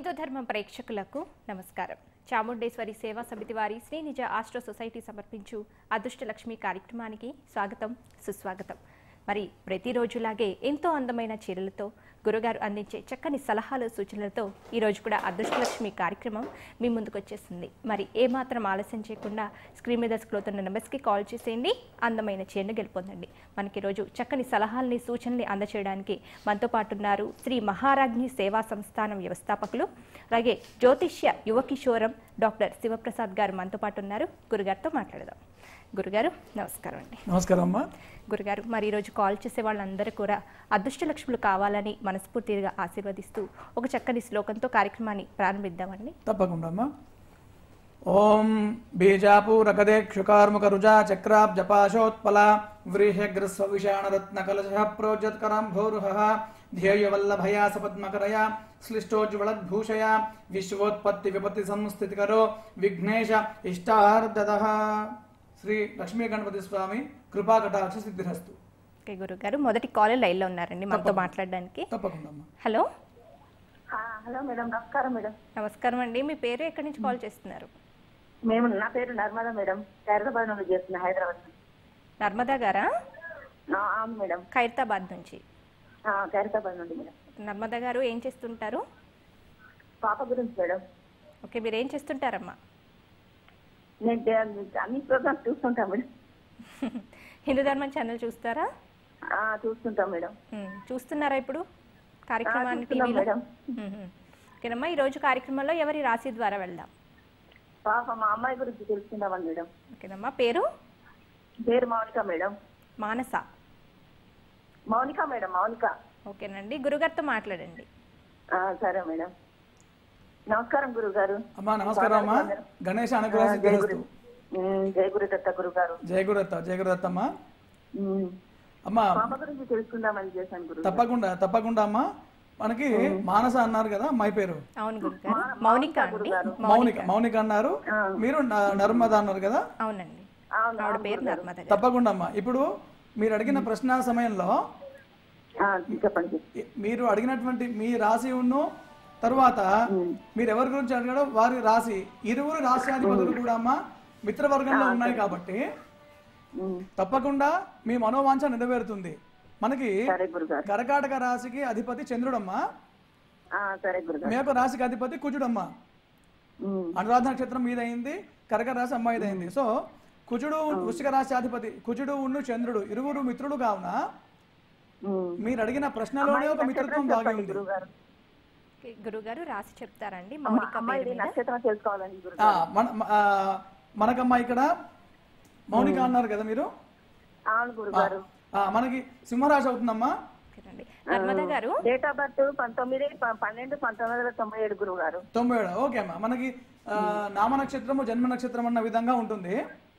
హిందూ ధర్మం ప్రేక్షకులకు నమస్కారం. చాముండేశ్వరి సేవా సమితి వారి శ్రీ నిజ ఆస్ట్రో సొసైటీ సమర్పించు అదృష్టలక్ష్మి కార్యక్రమానికి స్వాగతం, సుస్వాగతం. మరి ప్రతిరోజులాగే ఎంతో అందమైన చీరలతో గురుగారు అందించే చక్కని సలహాలు, సూచనలతో ఈరోజు కూడా అదృష్టలక్ష్మి కార్యక్రమం మీ ముందుకు వచ్చేసింది. మరి ఏమాత్రం ఆలస్యం చేయకుండా స్క్రీన్ మీద స్క్రోల్ అవుతున్న నెంబర్స్కి కాల్ చేసేయండి, అందమైన చీరను గెలుపొందండి. మనకి ఈరోజు చక్కని సలహాలని, సూచనల్ని అందచేయడానికి మనతో పాటు ఉన్నారు శ్రీ మహారాజ్ఞి సేవా సంస్థానం వ్యవస్థాపకులు, అలాగే జ్యోతిష్య యువ కిషోరం డాక్టర్ శివప్రసాద్ గారు మనతో పాటు ఉన్నారు. గురుగారితో మాట్లాడదాం. గురుగారు నమస్కారం అండి. నమస్కారం అమ్మా. గురుగారు, మరి ఈరోజు కాల్ చేసే వాళ్ళందరూ కూడా అదృష్టలక్ష్ములు కావాలని మనస్ఫూర్తిగా ఆశీర్వదిస్తూ ఒక చక్కని శ్లోకంతో కార్యక్రమాన్ని ప్రారంభిద్దామండి. తప్పకుండా అమ్మా. ఓం బీజాపూరకదేక్షుకార్ముక రుజా చక్రాబ్జపాశోత్పల వ్రీహగ్రస్వ విషాణరత్న కలశ ప్రోజ్జత్కరాం భోరుహ ధ్యేయవల్లభయా సపద్మకరయా శ్లిష్టోజ్వలద్భూషయా విశ్వోత్పత్తి విపత్తి సంస్థితికరో విఘ్నేశ ఇష్టార్థదః. శ్రీ లక్ష్మీ గణపతి స్వామి కృపా కటాక్ష సిద్ధిరస్తు. ఓకే గురుగారు, మొదటి కాల్ లైన్లో ఉన్నారండి మనతో మాట్లాడడానికి. తప్పకుండా అమ్మా. హలో. హలో మేడం, నమస్కారం మేడం. నమస్కారం అండి. మీ పేరు ఎక్కడి నుంచి కాల్ చేస్తున్నారు? నా పేరు నర్మదా మేడం, ఖైరతాబాద్ నుండి చేస్తున్నా, హైదరాబాద్ నుంచి. నర్మదా గారా? అవును మేడం, ఖైరతాబాద్ నుంచి. ఖైరతాబాద్ నుండి మేడం. నర్మదా గారు ఏం చేస్తుంటారు? పాప గురించి మేడం. ఓకే, మీరు ఏం చేస్తుంటారమ్మా? నేను అన్ని ప్రోగ్రామ్స్ చూస్తుంటా మేడం. హిందూ ధర్మం ఛానల్ చూస్తారా? చూస్తుంటాం మేడం. చూస్తున్నారా ఇప్పుడు కార్యక్రమాన్ని చూస్తున్నాం టీవీలో? మేడం. ఓకేనమ్మా, ఈరోజు కార్యక్రమంలో ఎవరి రాశి ద్వారా వెళ్దాం? పాప మా అమ్మాయి గురించి తెలుసుకుందామని మేడం. ఓకేనమ్మా, పేరు? పేరు మౌనిక మేడం. మానస. మౌనిక మేడం, మౌనిక. ఓకేనండి, గురుగారితో మాట్లాడండి. సరే మేడం. నమస్కారం గురుగారు. అమ్మా నమస్కారం అమ్మా. గణేష్ అనుగ్రహ సిద్ధిరస్తు. జయ గురుదత్త గురుగారు. జయ గురుదత్త, జయ గురుదత్త అమ్మా. అమ్మా పాప గురించి తెలుసుకుందామని చేశాను గురు. తప్పకుండా తప్పకుండా అమ్మా. మనకి మానస అన్నారు కదా అమ్మాయి పేరు? అవును గురుగారు, మౌనిక అండి. మౌనిక, మౌనిక అన్నారు. మీరు నర్మదా అన్నారు కదా? అవునండి, ఆవిడ పేరు నర్మదా గారు. తప్పకుండా అమ్మా. ఇప్పుడు మీరు అడిగిన ప్రశ్న సమయంలో చెప్పండి. మీరు అడిగినటువంటి మీ రాశి ఉన్ను తరువాత మీరు ఎవరి గురించి అడిగాడో వారి రాశి, ఇరువురు రాష్ట్రాధిపతులు కూడా అమ్మా మిత్రవర్గంలో ఉన్నాయి కాబట్టి తప్పకుండా మీ మనోవాంఛ నెరవేరుతుంది. మనకి కర్కాటక రాశికి అధిపతి చంద్రుడమ్మా, మీ యొక్క రాశికి అధిపతి కుజుడమ్మా. అనురాధ నక్షత్రం మీద అయింది, కర్కాటక రాశి అమ్మాయిది అయింది. సో కుజుడు వృశ్చిక రాశి అధిపతి, కుజుడు ఉన్ను చంద్రుడు ఇరువురు మిత్రులు కావున మీరు అడిగిన ప్రశ్నలోనే ఒక మిత్రత్వం దాగి ఉంది. గురుగారు రాసి చెప్తారండి? మౌనిక నక్షత్రం తెలుసుకోవాలండి. మనకమ్మా ఇక్కడ మౌనిక అన్నారు కదా మీరు? అవును గురుగారు. మనకి సింహరాశి అవుతుందమ్మా. నర్మదా గారు డేట్ ఆఫ్ బర్త్ 19/12/1997 గురువు గారు. 97. ఓకే అమ్మా. మనకి నామ నక్షత్రము జన్మ నక్షత్రం అన్న విధంగా ఉంటుంది.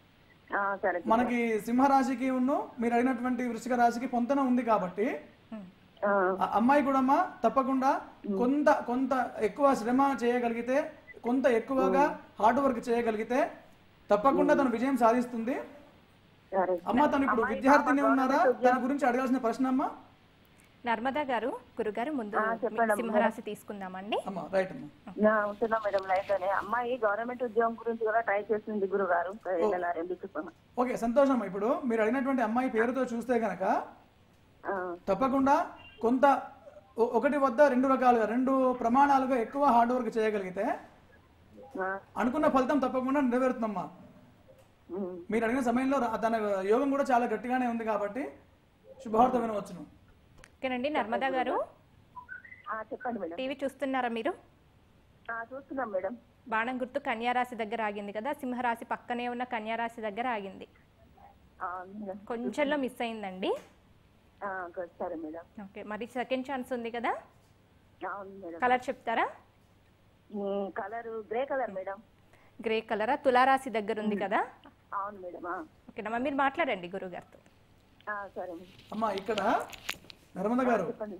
మనకి సింహరాశికి ఉన్ను మీరు అడిగినటువంటి వృశ్చిక రాశికి పొంతన ఉంది కాబట్టి అమ్మాయి కూడా అమ్మా తప్పకుండా కొంత కొంత ఎక్కువ శ్రమ చేయగలిగితే, కొంత ఎక్కువగా హార్డ్ వర్క్ చేయగలిగితే తప్పకుండా తను విజయం సాధిస్తుంది. అమ్మా తను ఇప్పుడు విద్యార్థిని ఉన్నారా? తన గురించి అడగాల్సిన ప్రశ్న అమ్మా. నర్మదా గారు, గురుగారు ముందు సింహరాశి తీసుకుందామండి. రైట్ అమ్మా. ఉంటున్నా మేడం లైఫ్ లోనే. అమ్మాయి గవర్నమెంట్ ఉద్యోగం గురించి కూడా ట్రై చేస్తుంది గురుగారు. ఓకే, సంతోషం. ఇప్పుడు మీరు అడిగినటువంటి అమ్మాయి పేరుతో చూస్తే గనక తప్పకుండా కొంత ఒకటి వద్ద రెండు రకాలుగా, రెండు ప్రమాణాలుగా ఎక్కువ హార్డ్ వర్క్ చేయగలిగితే అనుకున్న ఫలితం తప్పకుండా నెరవేరుతుందమ్మా. మీరు అడిగిన సమయంలో తన యోగం కూడా చాలా గట్టిగానే ఉంది కాబట్టి శుభవార్త వినవచ్చును. ఓకేనండి. నర్మదా గారు చెప్పండి మేడం. టీవీ చూస్తున్నారా మీరు? చూస్తున్నాం మేడం. బాణం గుర్తు కన్యారాశి దగ్గర ఆగింది కదా, సింహరాశి పక్కనే ఉన్న కన్యారాశి దగ్గర ఆగింది. కొంచెంలో మిస్ అయిందండి. సరే మేడం. ఓకే, మరి సెకండ్ ఛాన్స్ ఉంది కదా, అవును మేడం. కలర్ చెప్తారా? Colour grey colour madam. Grey కలరా? తులారాశి దగ్గర ఉంది కదా? అవును మేడం. ఓకేనమ్మా, మీరు మాట్లాడండి గురుగారితో. సరే అమ్మా. ఇక్కడ నర్మదా గారు,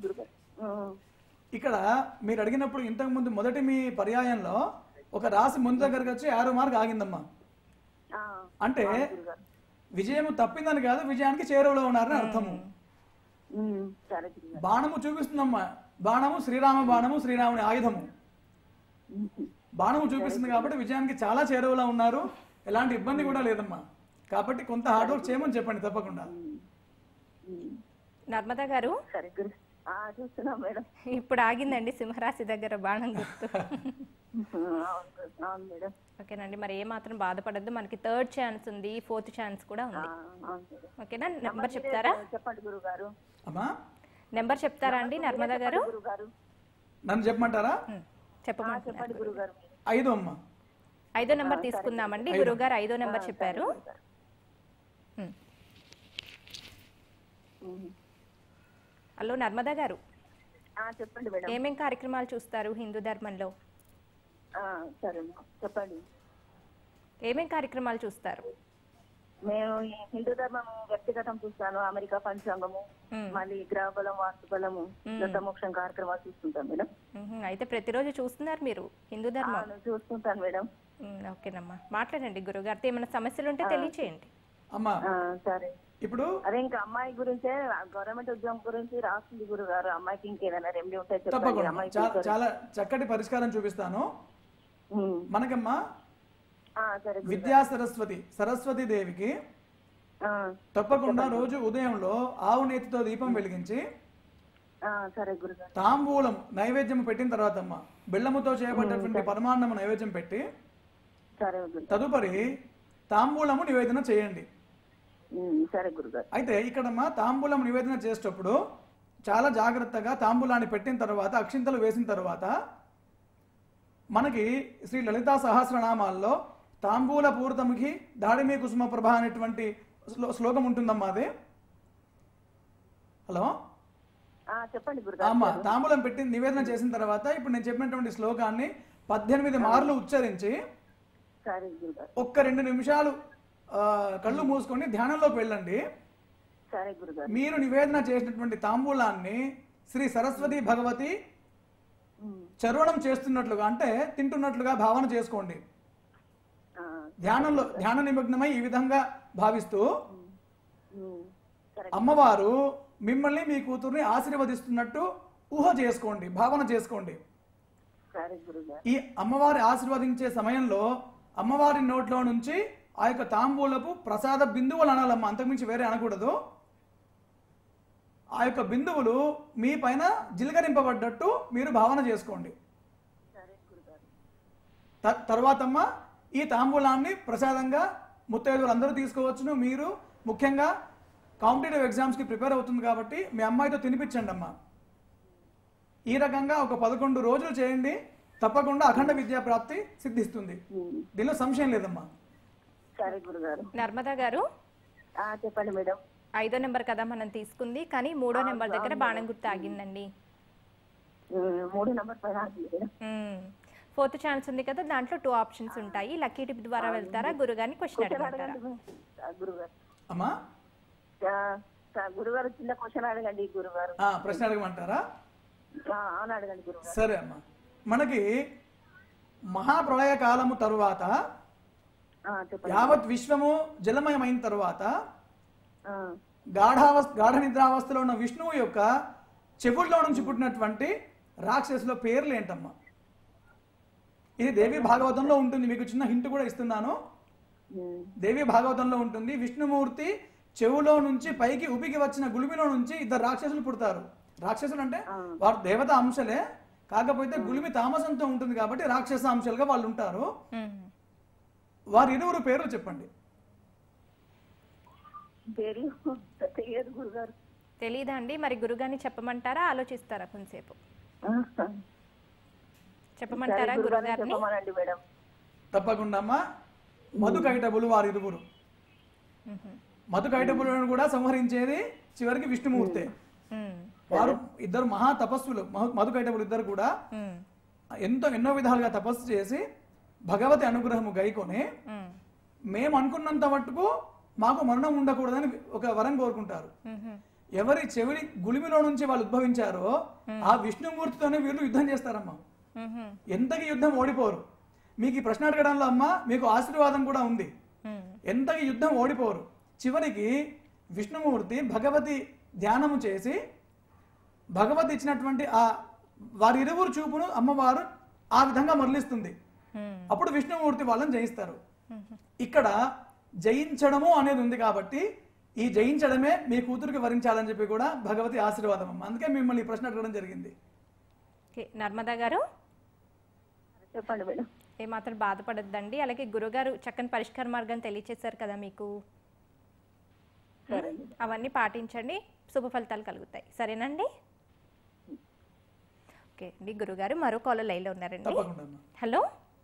ఇక్కడ మీరు అడిగినప్పుడు ఇంతకు ముందు మొదటి మీ పర్యాయంలో ఒక రాశి ముందు దగ్గరకు వచ్చి 6 మార్క్ ఆగిందమ్మా. అంటే విజయం తప్పిందని కాదు, విజయానికి చేరువలో ఉన్నారని అర్థము. బాణము చూపిస్తుందమ్మా. బాణము శ్రీరామ బాణము, శ్రీరాముని ఆయుధము. బాణము చూపిస్తుంది కాబట్టి విజయానికి చాలా చేరువలో ఉన్నారు. ఎలాంటి ఇబ్బంది కూడా లేదమ్మా. కాబట్టి కొంత హార్డ్ వర్క్ చేయమని చెప్పండి తప్పకుండా. నర్మదా గారు సరే గురు చూస్తున్నాం మేడం. ఇప్పుడు ఆగిందండి సింహరాశి దగ్గర బాణం గుర్తు. అవును మేడం. ఓకేనండి, మరి ఏమాత్రం బాధపడద్దు. మనకి 3rd ఛాన్స్ ఉంది, 4th ఛాన్స్ కూడా ఉంది. ఓకేనా, నెంబర్ చెప్తారా? చెప్పండి గురుగారు. అమ్మా నెంబర్ చెప్తారా అండి నర్మదా గారు? గురుగారు నన్ను చెప్పమంటారా? చెప్పమంటారు. చెప్పండి గురుగారు. 5 అమ్మా. 5వ నెంబర్ తీసుకుందామండి. గురువు గారు 5వ నెంబర్ చెప్పారు. హలో నర్మదా గారు, చెప్పండి మేడం. ఏమేం కార్యక్రమాలు చూస్తారు హిందూ ధర్మంలో? సరే చెప్పండి. ఏమేం కార్యక్రమాలు చూస్తారు? మేము ఈ హిందూ ధర్మం వ్యక్తిగతం చూస్తాను. అమెరికా పంచాంగము, మళ్ళీ గ్రహ బలం, వాస్తు బలము, దత్తమోక్షం కార్యక్రమాలు చూస్తుంటాం మేడం. అయితే ప్రతిరోజు చూస్తున్నారు మీరు హిందూ ధర్మం? చూస్తుంటాను మేడం. ఓకేనమ్మా, మాట్లాడండి గురుగారితో. ఏమైనా సమస్యలు ఉంటే తెలియచేయండి. అమ్మా సరే. ఇప్పుడు అదే ఇంకా అమ్మాయి గురించే, గవర్నమెంట్ ఉద్యోగం గురించి రాస్తుంది గురుగారు. అమ్మాయికి ఇంకేదైనా రెమెడీ ఉంటే చెప్పండి. తప్పకుండా చాలా చక్కటి పరిష్కారం చూపిస్తాను. మనకమ్మా విద్యా సరస్వతి దేవికి తప్పకుండా రోజు ఉదయంలో ఆవు నేతితో దీపం వెలిగించి తాంబూలం నైవేద్యం పెట్టిన తర్వాత అమ్మ బెల్లముతో చేయబడినటువంటి పరమాన్నము నైవేద్యం పెట్టి తదుపరి తాంబూలము నివేదన చేయండి. అయితే ఇక్కడమ్మా తాంబూలం నివేదన చేసేటప్పుడు చాలా జాగ్రత్తగా తాంబూలాన్ని పెట్టిన తర్వాత అక్షింతలు వేసిన తర్వాత మనకి శ్రీ లలితా సహస్రనామాల్లో తాంబూల పూర్తముఖి దాడిమి కుసుమ ప్రభ అనేటువంటి శ్లోకం ఉంటుందమ్మా. అది హలో చెప్పండి. అమ్మా తాంబూలం పెట్టి నివేదన చేసిన తర్వాత ఇప్పుడు నేను చెప్పినటువంటి శ్లోకాన్ని 18 మార్లు ఉచ్చరించి ఒక్క 2 నిమిషాలు కళ్ళు మూసుకొని ధ్యానంలోకి వెళ్ళండి. మీరు నివేదన చేసినటువంటి తాంబూలాన్ని శ్రీ సరస్వతి భగవతి చర్వణం చేస్తున్నట్లుగా అంటే తింటున్నట్లుగా భావన చేసుకోండి. ధ్యాన నిమగ్నమై ఈ విధంగా భావిస్తూ అమ్మవారు మిమ్మల్ని మీ కూతుర్ని ఆశీర్వదిస్తున్నట్టు ఊహ చేసుకోండి, భావన చేసుకోండి. ఈ అమ్మవారి ఆశీర్వదించే సమయంలో అమ్మవారి నోట్లో నుంచి ఆ యొక్క తాంబూలపు ప్రసాద బిందువులు అనాలమ్మ, అంతకుమించి వేరే అనకూడదు. ఆ యొక్క బిందువులు మీ పైన జిలకరింపబడ్డట్టు మీరు భావన చేసుకోండి. తర్వాతమ్మ ఈ తాంబూలాన్ని ప్రసాదంగా ముత్తైదువులు అందరూ తీసుకోవచ్చును. మీరు ముఖ్యంగా కాంపిటేటివ్ ఎగ్జామ్స్కి ప్రిపేర్ అవుతుంది కాబట్టి మీ అమ్మాయితో తినిపించండి అమ్మ. ఈ రకంగా ఒక 11 రోజులు చేయండి, తప్పకుండా అఖండ విద్యా ప్రాప్తి సిద్ధిస్తుంది. దీనిలో సంశయం లేదమ్మా. నర్మదా గారు చెప్పండి మేడం. 5వ నెంబర్ కదా మనం తీసుకుంది, కానీ 3వ నెంబర్ దగ్గర బాణం గుర్తు ఆగిందండి. 3వ నెంబర్ 4th ఛాన్స్ ఉంది కదా, దాంట్లో 2 ఆప్షన్స్ ఉంటాయి. లక్కీ టిప్ ద్వారా వెళ్తారా, గురుగారిని క్వశ్చన్ అడగమంటారా? అమ్మా గురుగారు చిన్న క్వశ్చన్ అడగండి. గురుగారు ప్రశ్న అడగమంటారా? అడగండి గురుగారు. సరే అమ్మా, మనకి మహాప్రళయ కాలము తరువాత యావత్ విశ్వము జలమయమైన తరువాత గాఢ నిద్రావస్థలో ఉన్న విష్ణువు యొక్క చెవుల్లో నుంచి పుట్టినటువంటి రాక్షసుల పేర్లు ఏంటమ్మా? ఇది దేవి భాగవతంలో ఉంటుంది. మీకు చిన్న హింట్ కూడా ఇస్తున్నాను. దేవి భాగవతంలో ఉంటుంది. విష్ణుమూర్తి చెవులో నుంచి పైకి ఉపికి వచ్చిన గులిమిలో నుంచి 2 రాక్షసులు పుడతారు. రాక్షసులు అంటే వారు దేవత అంశలే, కాకపోతే గులిమి తామసంతో ఉంటుంది కాబట్టి రాక్షస అంశాలుగా వాళ్ళు ఉంటారు. వారి 2 పేర్లు చెప్పండి. తెలీదా అండి? మరి గురుగారిని చెప్పమంటారా, ఆలోచిస్తారా కొంతసేపు? చెప్పమంటారా గురుగారిని? తప్పకుండా అమ్మా. మధుకైటబులు వారి 2. మధుకైటబులను కూడా సంహరించేది చివరికి విష్ణుమూర్తే. వారు 2 మహా తపస్సులు. మధుకైటబులు 2 కూడా ఎన్నో విధాలుగా తపస్సు చేసి భగవతి అనుగ్రహము గైకొని మేము అనుకున్నంత మట్టుకు మాకు మరణం ఉండకూడదని ఒక వరం కోరుకుంటారు. ఎవరి చెవిడి గులిమిలో నుంచి వాళ్ళు ఉద్భవించారో ఆ విష్ణుమూర్తితోనే వీళ్ళు యుద్ధం చేస్తారమ్మా. ఎంతకి యుద్ధం ఓడిపోరు. మీకు ఈ ప్రశ్న అడగడంలో అమ్మా మీకు ఆశీర్వాదం కూడా ఉంది. ఎంతకి యుద్ధం ఓడిపోరు. చివరికి విష్ణుమూర్తి భగవతి ధ్యానము చేసి భగవతి ఇచ్చినటువంటి ఆ వారి 2 చూపును అమ్మవారు ఆ విధంగా మరలిస్తుంది. అప్పుడు విష్ణుమూర్తి వాళ్ళని జయిస్తారు. ఇక్కడ జయించడము అనేది ఉంది కాబట్టి ఈ జయించడమే మీ కూతురికి వరించాలని చెప్పి కూడా భగవతి ఆశీర్వాదం అమ్మ. అందుకే మిమ్మల్ని ఈ ప్రశ్న అడగడం జరిగింది. నర్మదా గారు చెప్పండి మేడం. ఏమాత్రం బాధపడద్దండి. అలాగే గురుగారు చక్కని పరిష్కార మార్గం తెలియచేశారు కదా మీకు, అవన్నీ పాటించండి, శుభ ఫలితాలు కలుగుతాయి. సరేనండి? ఓకే అండి. గురుగారు మరో కాలర్ లైన్లో ఉన్నారండి. హలో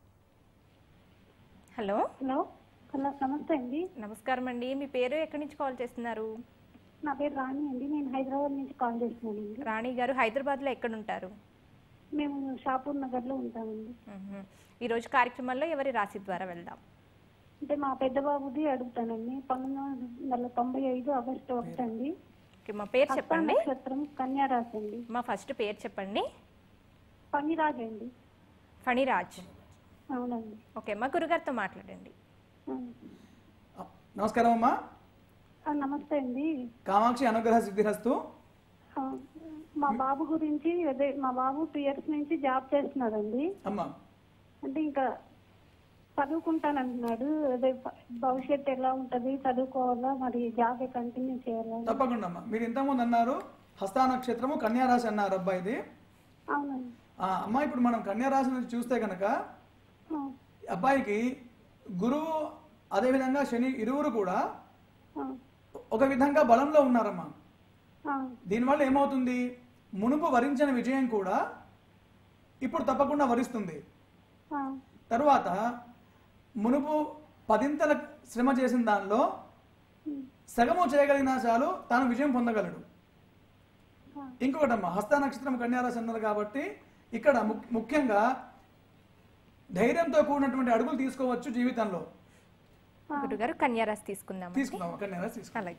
హలో హలో హలో నమస్తే అండి. నమస్కారం అండి. మీ పేరు ఎక్కడి నుంచి కాల్ చేస్తున్నారు? నా పేరు రాణి అండి. నేను హైదరాబాద్ నుంచి కాల్ చేస్తున్నానండి. రాణి గారు హైదరాబాద్లో ఎక్కడ ఉంటారు? మేము షాపూర్ నగర్లో ఉంటామండి. ఈరోజు కార్యక్రమంలో ఎవరి రాశి ద్వారా వెళ్దాం? అంటే మా పెద్ద బాబుది అడుగుతానండి. 1995 ఆగస్టు 1 అండి. మా పేరు చెప్పండి. నక్షత్రం కన్యా రాశి అండి. మా ఫస్ట్ పేరు చెప్పండి. ఫణిరాజ్ అండి. ఫణిరాజ్. అవునండి. ఓకే, మా గురుగారితో మాట్లాడండి. నమస్కారం అమ్మా. నమస్తే అండి. కామాక్షి అనుగ్రహ సిద్ధిరస్తు. మా బాబు గురించి, అదే మా బాబు 2 years నుంచి జాబ్ చేస్తున్నాడండి. అమ్మా అంటే ఇంకా చదువుకుంటానంటున్నాడు. అదే భవిష్యత్తు ఎలా ఉంటది, చదువుకోవాలా మరి జాబ్ కంటిన్యూ చేయాలా? తప్పకుండా అమ్మా. మీరు ఇంతకుముందు అన్నారు హస్తా నక్షత్రము కన్యా రాశి అన్నారు అబ్బాయిది. అవునండి. అమ్మా ఇప్పుడు మనం కన్యా రాశి నుంచి చూస్తే కనుక అబ్బాయికి గురువు అదేవిధంగా శని ఇరువురు కూడా ఒక విధంగా బలంలో ఉన్నారమ్మా. దీనివల్ల ఏమవుతుంది, మునుపు వరించిన విజయం కూడా ఇప్పుడు తప్పకుండా వరిస్తుంది. తరువాత మునుపు 10ంతల శ్రమ చేసిన దానిలో సగము చేయగలిగినా చాలు తాను విజయం పొందగలడు. ఇంకొకటమ్మా, హస్త నక్షత్రం కన్యారాశి అన్నారు కాబట్టి ఇక్కడ ముఖ్యంగా ధైర్యంతో కూడినటువంటి అడుగులు తీసుకోవచ్చు జీవితంలో. గురుగారు కన్యారాశి తీసుకుందాం. కన్యారాశి తీసుకుందాం.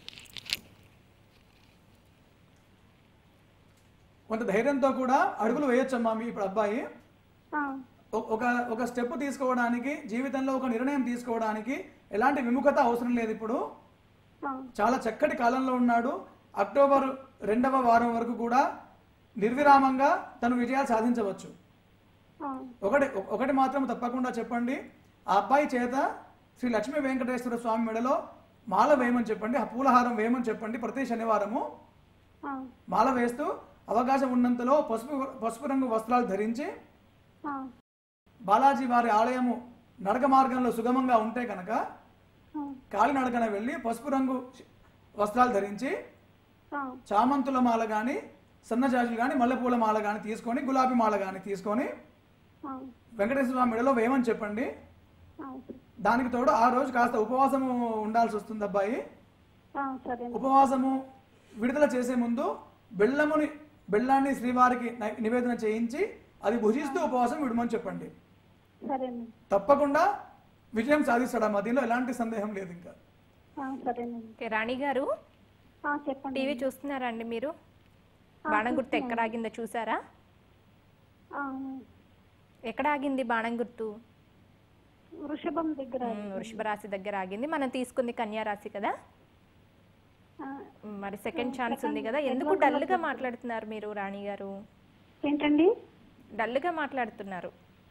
కొంత ధైర్యంతో కూడా అడుగులు వేయొచ్చమ్మా. మీ ఇప్పుడు అబ్బాయి ఒక స్టెప్ తీసుకోవడానికి, జీవితంలో ఒక నిర్ణయం తీసుకోవడానికి ఎలాంటి విముఖత అవసరం లేదు. ఇప్పుడు చాలా చక్కటి కాలంలో ఉన్నాడు. అక్టోబర్ 2వ వారం వరకు కూడా నిర్విరామంగా తను విజయాలు సాధించవచ్చు. ఒకటి మాత్రం తప్పకుండా చెప్పండి, ఆ అబ్బాయి చేత శ్రీ లక్ష్మీ వెంకటేశ్వర స్వామి మెడలో మాల వేయమని చెప్పండి, ఆ పూలహారం వేయమని చెప్పండి. ప్రతి శనివారము మాల వేస్తూ అవకాశం ఉన్నంతలో పసుపు రంగు వస్త్రాలు ధరించి బాలాజీ వారి ఆలయము నడక మార్గంలో సుగమంగా ఉంటే కనుక కాలినడకన వెళ్ళి పసుపు రంగు వస్త్రాలు ధరించి చామంతుల మాల కానీ, సన్నజాజులు కానీ, మల్లెపూల మాల కానీ తీసుకొని, గులాబీ మాల కానీ తీసుకొని వెంకటేశ్వర స్వామి మెడలో వేయమని చెప్పండి. దానికి తోడు ఆ రోజు కాస్త ఉపవాసము ఉండాల్సి వస్తుంది అబ్బాయి. ఉపవాసము విడుదల చేసే ముందు బెల్లాన్ని శ్రీవారికి నివేదన చేయించి అది భుజిస్తూ ఉపవాసం విడమని చెప్పండి. తప్పకుండా విజయం సాధిస్తాడమ్మా. దీనిలో ఎలాంటి సందేహం లేదు. ఇంకా రాణి గారు టీవీ చూస్తున్నారా అండి మీరు? బాణం గుర్తు ఎక్కడ ఆగిందో చూసారా? ఎక్కడ ఆగింది బాణం గుర్తు? వృషభం దగ్గర. వృషభ రాశి దగ్గర ఆగింది. మనం తీసుకుంది కన్యా రాశి కదా. మరి సెకండ్ ఛాన్స్ ఉంది కదా. ఎందుకు డల్గా మాట్లాడుతున్నారు మీరు రాణి గారు? ఏంటండి డల్గా మాట్లాడుతున్నారు?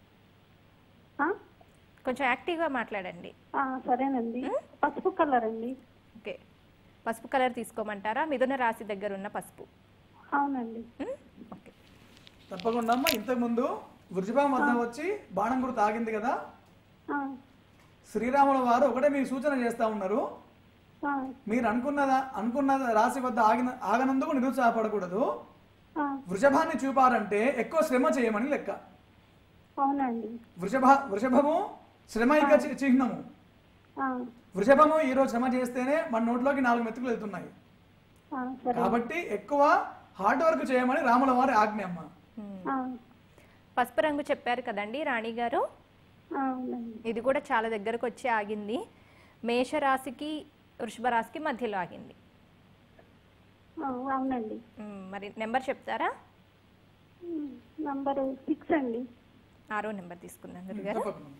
కొంచెం యాక్టివ్గా మాట్లాడండి. సరేనండి. పసుపు కలర్ అండి. ఓకే, పసుపు కలర్ తీసుకోమంటారా? మిథున రాశి దగ్గర ఉన్న పసుపు. అవునండి. ఓకే, తప్పకుండా అమ్మా. ఇంతకుముందు వృషభం వద్ద వచ్చి బాణం గుర్తు ఆగింది కదా. శ్రీరాముల వారు ఒకటే మీకు సూచన చేస్తా ఉన్నారు, మీరు అనుకున్న రాశి వద్ద ఆగనందుకు నిరుత్సాహపడకూడదు. వృషభాన్ని చూపారంటే ఎక్కువ శ్రమ చేయమని లెక్క. అవునండి. వృషభము శ్రమైక చిహ్నము. వృషభము ఈరోజు శ్రమ చేస్తేనే మన నోట్లోకి 4 మెతుకులు వెళ్తున్నాయి. కాబట్టి ఎక్కువ హార్డ్ వర్క్ చేయమని రాముల వారి ఆజ్ఞ అమ్మ. పసుపు రంగు చెప్పారు కదండి రాణి గారు, ఇది కూడా చాలా దగ్గరకు వచ్చి ఆగింది. మేషరాశికి వృషభ రాశికి మధ్యలో ఆగింది. అవునండి. మరి నెంబర్ చెప్తారా? నంబర్ 6 అండి. 6వ నెంబర్ తీసుకుందాం గురుగారు.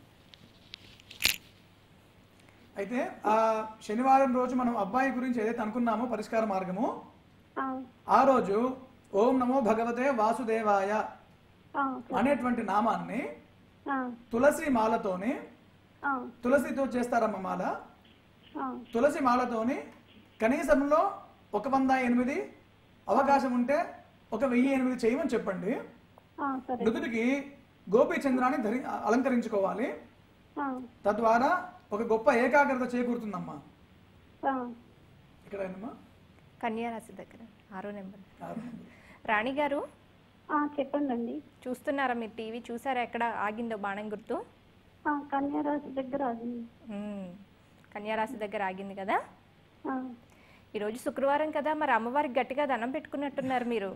అయితే ఆ శనివారం రోజు మనం అబ్బాయి గురించి ఏదైతే అనుకున్నామో పరిష్కార మార్గము, ఆ రోజు ఓం నమో భగవతే వాసుదేవాయ అనేటువంటి నామాన్ని తులసి మాలతోని, తులసితో చేస్తారమ్మ మాల, తులసి మాలతోని కనీసంలో 108 అవకాశం ఉంటే 1008 చేయమని చెప్పండి. నుదుటికి గోపీ చంద్రాన్ని అలంకరించుకోవాలి. తద్వారా ఒక గొప్ప ఏకాగ్రత చేకూరుతుందమ్మా. ఎక్కడైనా కన్యారాశి దగ్గర 6వ నెంబర్. రాణి గారు చెప్పండి. చూస్తున్నారా మీరు టీవీ? చూసారా ఎక్కడ ఆగిందో బాణం గుర్తు? కన్యారాశి దగ్గర ఆగింది. కన్యారాశి దగ్గర ఆగింది కదా. ఈరోజు శుక్రవారం కదా, మరి అమ్మవారికి గట్టిగా దండం పెట్టుకున్నట్టున్నారు మీరు.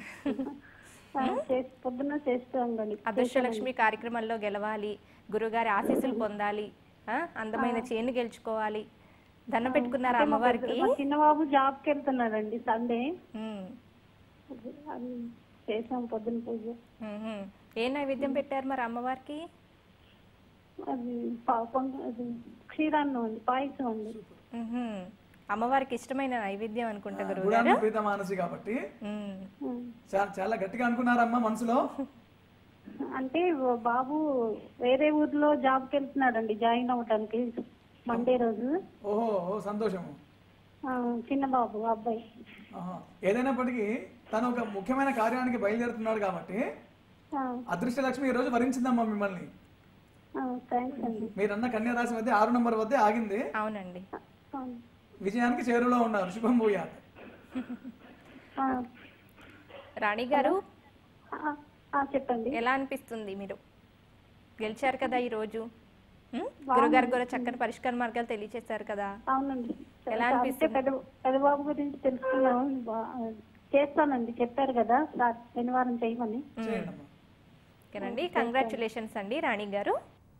పొద్దున్న చేస్తాను. అదృష్టలక్ష్మి కార్యక్రమంలో గెలవాలి, గురుగారి ఆశీస్సులు పొందాలి, అందమైన చేను గెలుచుకోవాలి, దండం పెట్టుకున్నారా అమ్మవారికి? చిన్నబాబు జాబ్కి వెళ్తున్నారండి సండే. చేసాం పొద్దున పూజ. ఏ నైవేద్యం పెట్టారు మరి అమ్మవారికి? అది క్షీరాన్నం అండి, పాయసం అండి. అమ్మవారికి ఇష్టమైన నైవేద్యం అనుకుంటా గురువు మానసి కాబట్టి చాలా గట్టిగా అనుకున్నారమ్మా మనసులో. అంటే బాబు వేరే ఊర్లో జాబ్కి వెళ్తున్నాడండి, జాయిన్ అవటానికి మండే రోజు. ఓహో సంతోషము. చిన్న బాబు అబ్బాయి. ఏదైనప్పటికీ తను ఒక ముఖ్యమైన కార్యానికి బయలుదేరుతున్నాడు కాబట్టి అదృష్టలక్ష్మి ఈ రోజు వరించిందమ్మా మిమ్మల్ని. మీరన్న కన్యా రాశి వద్ద 6వ నెంబర్ వద్ద ఆగింది. అవునండి. విజయానికి చేరులో ఉన్నారు. శుభం భూయాత్. రాణి గారు చెప్పండి. ఎలా అనిపిస్తుంది? మీరు గెలిచారు కదా ఈ రోజు, గురుగారు కూడా చక్కని పరిష్కార మార్గాలు తెలియచేశారు కదా. అవునండి. ఎలా అనిపిస్తుంది? పెద్దబాబు గురించి తెలుసుకున్నాం, చేస్తానండి చెప్పారు కదా సార్ శనివారం చేయమని. ఓకేనండి, కంగ్రాచులేషన్స్ అండి రాణి గారు.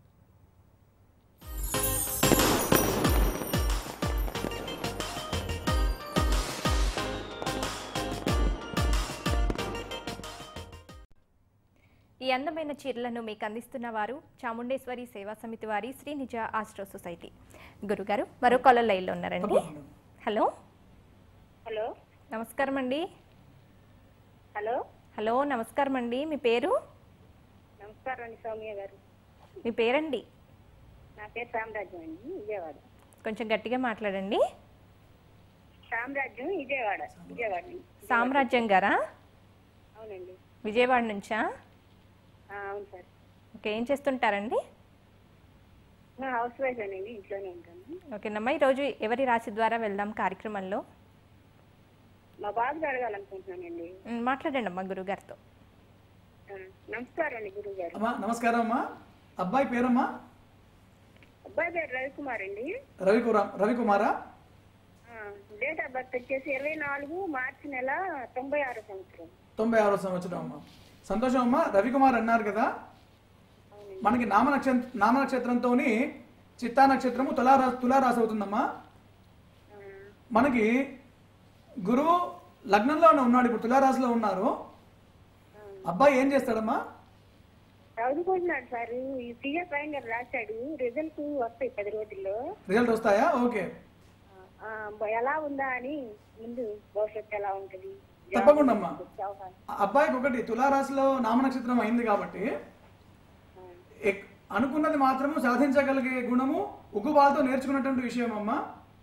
ఈ అందమైన చీరలను మీకు అందిస్తున్న వారు చాముండేశ్వరి సేవా సమితి వారి శ్రీ నిజ ఆస్ట్రో సొసైటీ. గురుగారు మరో కాలర్ లైన్లో ఉన్నారండి. హలో హలో నమస్కారం అండి. హలో హలో నమస్కారం అండి. మీ పేరు? నమస్కారం అండి సౌమ్య గారు. మీ పేరండి? నా పేరు సామ్రాజ్యం అండి, విజయవాడ. కొంచెం గట్టిగా మాట్లాడండి. సామ్రాజ్యం, విజయవాడ. విజయవాడ. సామ్రాజ్యం గారా? అవునండి. విజయవాడ నుంచా? అవును సార్. ఓకే, ఏం చేస్తుంటారండి? హౌస్ వైఫ్ అండి, ఇంట్లోనే ఉంటాను. ఓకేనమ్మా, ఈరోజు ఎవరి రాశి ద్వారా వెళ్దాం కార్యక్రమంలో? మా బాబుకి అడగాలనుకుంటున్నానండి. మాట్లాడండి అమ్మా గురుగారితో. నమస్కారం అండి గురువు గారు. నమస్కారం అమ్మా. అబ్బాయి పేరమ్మా? అబ్బాయి పేరు రవికుమార్ అండి. రవికుమారా? డేట్ ఆఫ్ బర్త్ వచ్చేసి 24 మార్చి నెల 96 సంవత్సరం. 96 సంవత్సరం అమ్మా. సంతోషం అమ్మా. రవికుమార్ అన్నారు కదా, మనకి నామ నక్షత్రంతో చిత్తా నక్షత్రము తులారాశి అవుతుందమ్మా. మనకి గురువు లగ్నంలోనే ఉన్నాడు, ఇప్పుడు తులారాశిలో ఉన్నారు. అబ్బాయి ఏం చేస్తాడమ్మా? చదువుకుంటున్నాడు సార్. సీఏ ఫైనల్ రాశాడు, రిజల్ట్ వస్తాయి 10 రోజుల్లో. రిజల్ట్ వస్తాయా? ఓకే. ఎలా ఉందా అని ముందు భవిష్యత్తు ఎలా ఉంటుంది? తప్పకుండా అమ్మా. అబ్బాయికి ఒకటి తులారాశిలో నామనక్షత్రం అయింది కాబట్టి అనుకున్నది మాత్రము సాధించగలిగే గుణము ఉగ్గుబాలతో నేర్చుకున్నటువంటి విషయం అమ్మా.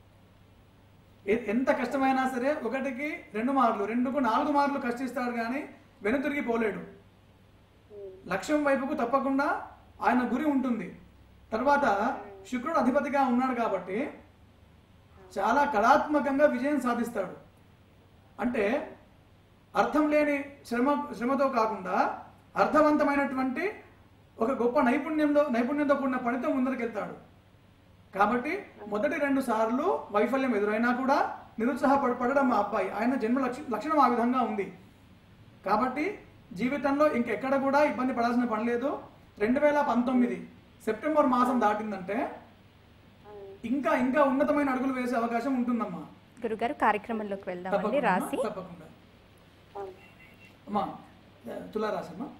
ఎంత కష్టమైనా సరే 1కి 2 మార్లు, 2కు 4 మార్లు కష్టిస్తాడు కానీ వెనుతిరిగి పోలేడు. లక్ష్యం వైపుకు తప్పకుండా ఆయన గురి ఉంటుంది. తర్వాత శుక్రుడు అధిపతిగా ఉన్నాడు కాబట్టి చాలా కళాత్మకంగా విజయం సాధిస్తాడు. అంటే అర్థం లేని శ్రమతో కాకుండా అర్థవంతమైనటువంటి ఒక గొప్ప నైపుణ్యంతో కూడిన పనితో ముందరికెళ్తాడు. కాబట్టి మొదటి 2 సార్లు వైఫల్యం ఎదురైనా కూడా నిరుత్సాహపడడం మా అబ్బాయి. ఆయన జన్మ లక్షణం ఆ విధంగా ఉంది. కాబట్టి జీవితంలో ఇంకెక్కడ కూడా ఇబ్బంది పడాల్సిన పని లేదు. 2019 సెప్టెంబర్ మాసం దాటిందంటే ఇంకా ఇంకా ఉన్నతమైన అడుగులు వేసే అవకాశం ఉంటుందమ్మా. గురుగారు కార్యక్రమంలోకి వెళ్దామండి. రాశి తప్పకుండా అమ్మా. తులారాశి అమ్మా,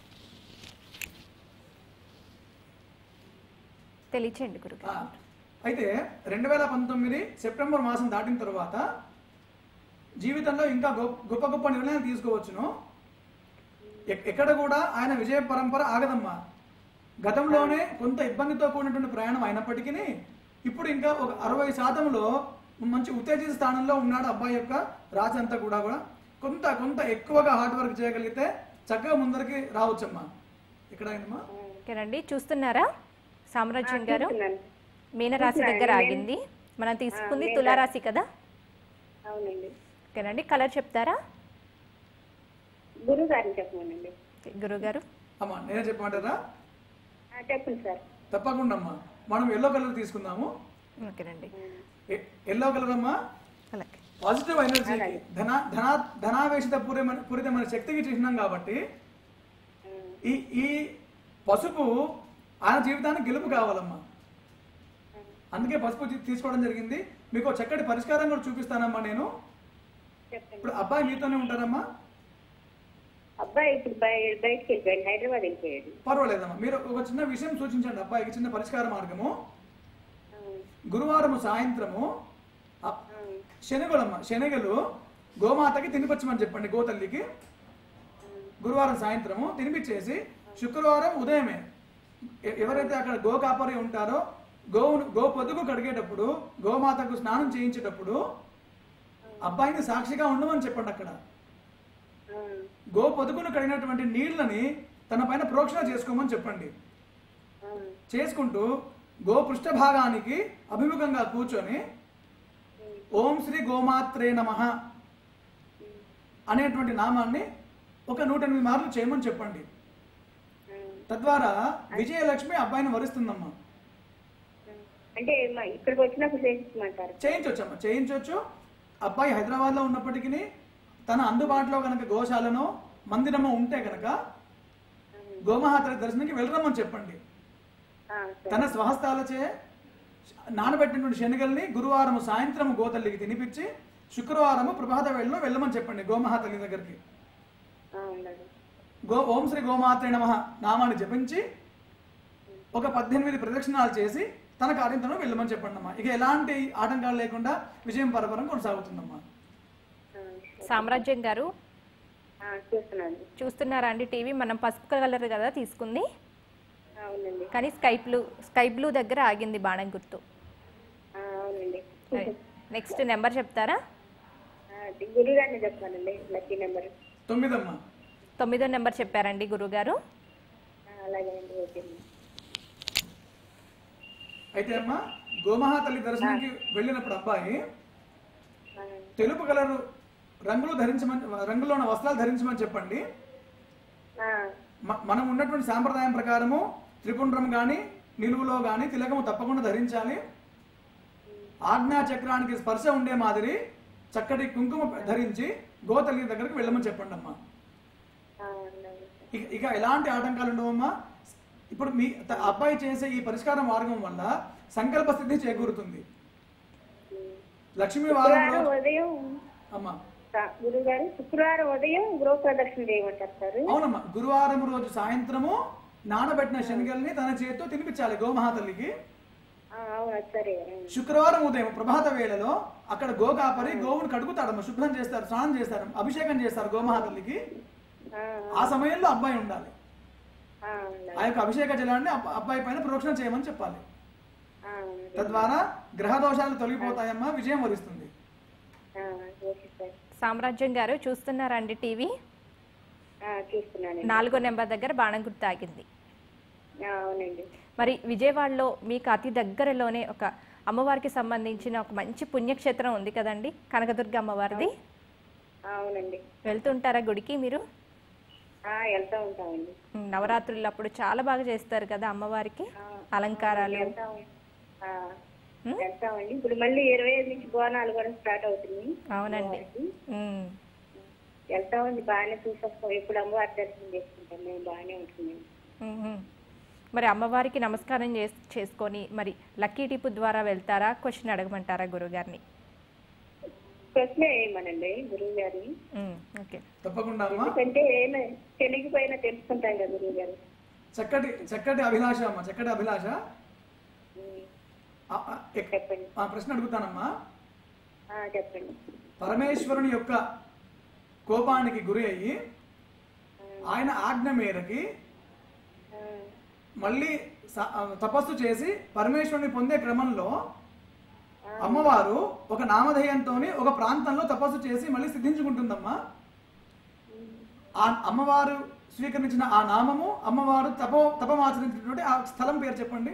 తెలియచేయండి గురుగారు. అయితే 2019 సెప్టెంబర్ మాసం దాటిన తర్వాత జీవితంలో ఇంకా గొప్ప గొప్ప నిర్ణయాలు తీసుకోవచ్చును. ఎక్కడ కూడా ఆయన విజయ పరంపర ఆగదమ్మా. గతంలోనే కొంత ఇబ్బందితో కూడినటువంటి ప్రయాణం అయినప్పటికీ ఇప్పుడు ఇంకా ఒక 60%లో మంచి ఉత్తేజిత స్థానంలో ఉన్నాడు అబ్బాయి యొక్క రాశి అంతా కూడా. కొంత ఎక్కువగా హార్డ్ వర్క్ చేయగలిగితే చక్కగా ముందరికి రావచ్చమ్మా. ఇక్కడ అయిందమ్మా. ఓకేనండి, చూస్తున్నారా సామ్రాజ్యం గారు? మీనరాశి దగ్గర ఆగింది. మనం తీసుకుంది తులారాశి కదా? అవునండి. ఓకేనండి, కలర్ చెప్తారా? గురువు గారిని చెప్పమనండి. గురువు గారు అమ్మా నేనే చెప్పమంటారా? చెప్పండి సార్. తప్పకుండా అమ్మా. మనం ఎల్లో కలర్ తీసుకుందాము. ఓకేనండి, ఎల్లో కలర్ అమ్మా అలాగే పాజిటివ్ ఎనర్జీకి ధనావేశిత పూరితమైన శక్తికి చిహ్నం కాబట్టి ఈ పసుపు ఆయన జీవితానికి గెలుపు కావాలమ్మా. అందుకే పసుపు తీసుకోవడం జరిగింది. మీకు చక్కటి పరిష్కారం కూడా చూపిస్తానమ్మా నేను. ఇప్పుడు అబ్బాయి మీతోనే ఉంటారమ్మా? అబ్బాయి ఇప్పుడు బయటకి వెళ్ళిపోయాడు, హైదరాబాద్ వెళ్ళిపోయాడు. పర్వాలేదమ్మా. మీరు ఒక చిన్న విషయం సూచించండి అబ్బాయికి, చిన్న పరిష్కార మార్గము. గురువారము సాయంత్రము శనగలు గోమాతకి తినిపించమని చెప్పండి, గోతల్లికి. గురువారం సాయంత్రము తినిపించేసి శుక్రవారం ఉదయమే ఎవరైతే అక్కడ గో కాపరి ఉంటారో గో పొదుగు కడిగేటప్పుడు గోమాతకు స్నానం చేయించేటప్పుడు అబ్బాయిని సాక్షిగా ఉండమని చెప్పండి. అక్కడ గో పొదుగును కడిగినటువంటి నీళ్లని తన పైన ప్రోక్షణ చేసుకోమని చెప్పండి. చేసుకుంటూ గో పృష్ఠభాగానికి అభిముఖంగా కూర్చొని ఓం శ్రీ గోమాత్రే నమః అనేటువంటి నామాన్ని ఒక 108 మార్లు చేయమని చెప్పండి. తద్వారా విజయలక్ష్మి అబ్బాయిని వరిస్తుందమ్మా. అంటే ఇక్కడికి వచ్చినప్పుడు చేయించమంటారు? చేయించవచ్చమ్మా, చేయించవచ్చు. అబ్బాయి హైదరాబాద్ లో ఉన్నప్పటికీ తన అందుబాటులో కనుక గోశాలను మందిరము ఉంటే కనుక గోమహాతల్లి దర్శనానికి వెళ్ళరమ్మని చెప్పండి. తన స్వహస్తాలచే నానబెట్టినటువంటి శనగల్ని గురువారం సాయంత్రం గోతల్లికి తినిపించి శుక్రవారము ప్రభాత వేళలో వెళ్ళమని చెప్పండి గోమహాతల్లి దగ్గరికి. ఓం శ్రీ గోమాత్రే నమః నామాన్ని జపించి ఒక 18 ప్రదక్షిణాలు చేసి తన కార్యంతో వెళ్ళమని చెప్పండి అమ్మా. ఇక ఎలాంటి ఆటంకాలు లేకుండా విజయం పరపరం కొనసాగుతుందమ్మా. సామ్రాజ్యం గారు చూస్తున్నారా అండి టీవీ? మనం పసుపు కలర్ కదా తీసుకుంది, కానీ స్కై బ్లూ దగ్గర ఆగింది బాణం గుర్తు. నెక్స్ట్ నెంబర్ చెప్తారా? గురుగారిని చెప్పానండి. లక్కీ నెంబర్ 9 అమ్మా. 9వ నెంబర్ చెప్పారండి గురుగారు. అయితే అమ్మా గోమహాతల్లి దర్శనానికి వెళ్ళినప్పుడు అబ్బాయి తెలుపు కలరు రంగులోని వస్త్రాలు ధరించమని చెప్పండి. మనం ఉన్నటువంటి సాంప్రదాయం ప్రకారము త్రిపుండ్రం కానీ నిలువులో కానీ తిలకము తప్పకుండా ధరించాలి. ఆజ్ఞా చక్రానికి స్పర్శ ఉండే మాదిరి చక్కటి కుంకుమ ధరించి గోతల్లి దగ్గరికి వెళ్ళమని చెప్పండి అమ్మా. ఇక ఎలాంటి ఆటంకాలు ఉండవమ్మా. ఇప్పుడు మీ అబ్బాయి చేసే ఈ పరిష్కార మార్గం వల్ల సంకల్ప స్థితి చేకూరుతుంది. లక్ష్మీ వారం ఉదయం అమ్మా గురుగారు శుక్రవారం ఉదయం గృహ ప్రదక్షిణ చేయమంటారు. అవునమ్మా, గురువారం రోజు సాయంత్రము నానబెట్టిన శనగల్ని తన చేతితో తినిపించాలి గోమహాతల్లికి. శుక్రవారం ఉదయం ప్రభాత వేళలో అక్కడ గో కాపరి గోవును కడుగుతాడమ్మా, శుభ్రం చేస్తారు, స్నానం చేస్తారు, అభిషేకం చేస్తారు గోమహాతల్లికి. ఆ సమయంలో అబ్బాయి ఉండాలి. ఆ యొక్క అభిషేక జలాన్ని అబ్బాయి పైన ప్రోక్షణ చేయమని చెప్పాలి. తద్వారా గ్రహ దోషాలు తొలగిపోతాయమ్మా, విజయం వరిస్తుంది. సామ్రాజ్యం గారు చూస్తున్నారండి టీవీ? 4వ నెంబర్ దగ్గర బాణం గుర్తు ఆగింది. మరి విజయవాడలో మీకు అతి దగ్గరలోనే ఒక అమ్మవారికి సంబంధించిన ఒక మంచి పుణ్యక్షేత్రం ఉంది కదండి, కనకదుర్గ అమ్మవారిది. అవునండి. వెళ్తుంటారా గుడికి మీరు? వెళ్తా ఉంటామండి. నవరాత్రులు అప్పుడు చాలా బాగా చేస్తారు కదా అమ్మవారికి అలంకారాలు. వెళ్తామండి. ఇప్పుడు మళ్ళీ 25 నుంచి బోనాలు కూడా స్టార్ట్ అవుతుంది. అవునండి, వెళ్తామండి. బాగానే చూసొస్తాం. ఎప్పుడు అమ్మవారి దర్శనం చేసుకుంటాం మేము, బాగానే ఉంటుంది. మరి అమ్మవారికి నమస్కారం చేసుకొని మరి లక్కీ టిప్ ద్వారా వెళ్తారా, క్వశ్చన్ అడగమంటారా గురుగారిని? ప్రశ్న ఏమనండి గురువు గారిని. తప్పకుండా. ఎందుకంటే తెలిగిపోయినా తెలుసుకుంటాం కదా గురువు గారు. చక్కటి అభిలాష అమ్మా, చక్కటి అభిలాష. చెప్పండి. ప్రశ్న అడుగుతానమ్మా. చెప్పండి. పరమేశ్వరుని యొక్క కోపానికి గురి అయ్యి ఆయన ఆజ్ఞ మేరకి మళ్ళీ తపస్సు చేసి పరమేశ్వరుని పొందే క్రమంలో అమ్మవారు ఒక నామధేయంతో ఒక ప్రాంతంలో తపస్సు చేసి మళ్ళీ సిద్ధించుకుంటుందమ్మా. ఆ అమ్మవారు స్వీకరించిన ఆ నామము, అమ్మవారు తపమాచరించినటువంటి ఆ స్థలం పేరు చెప్పండి.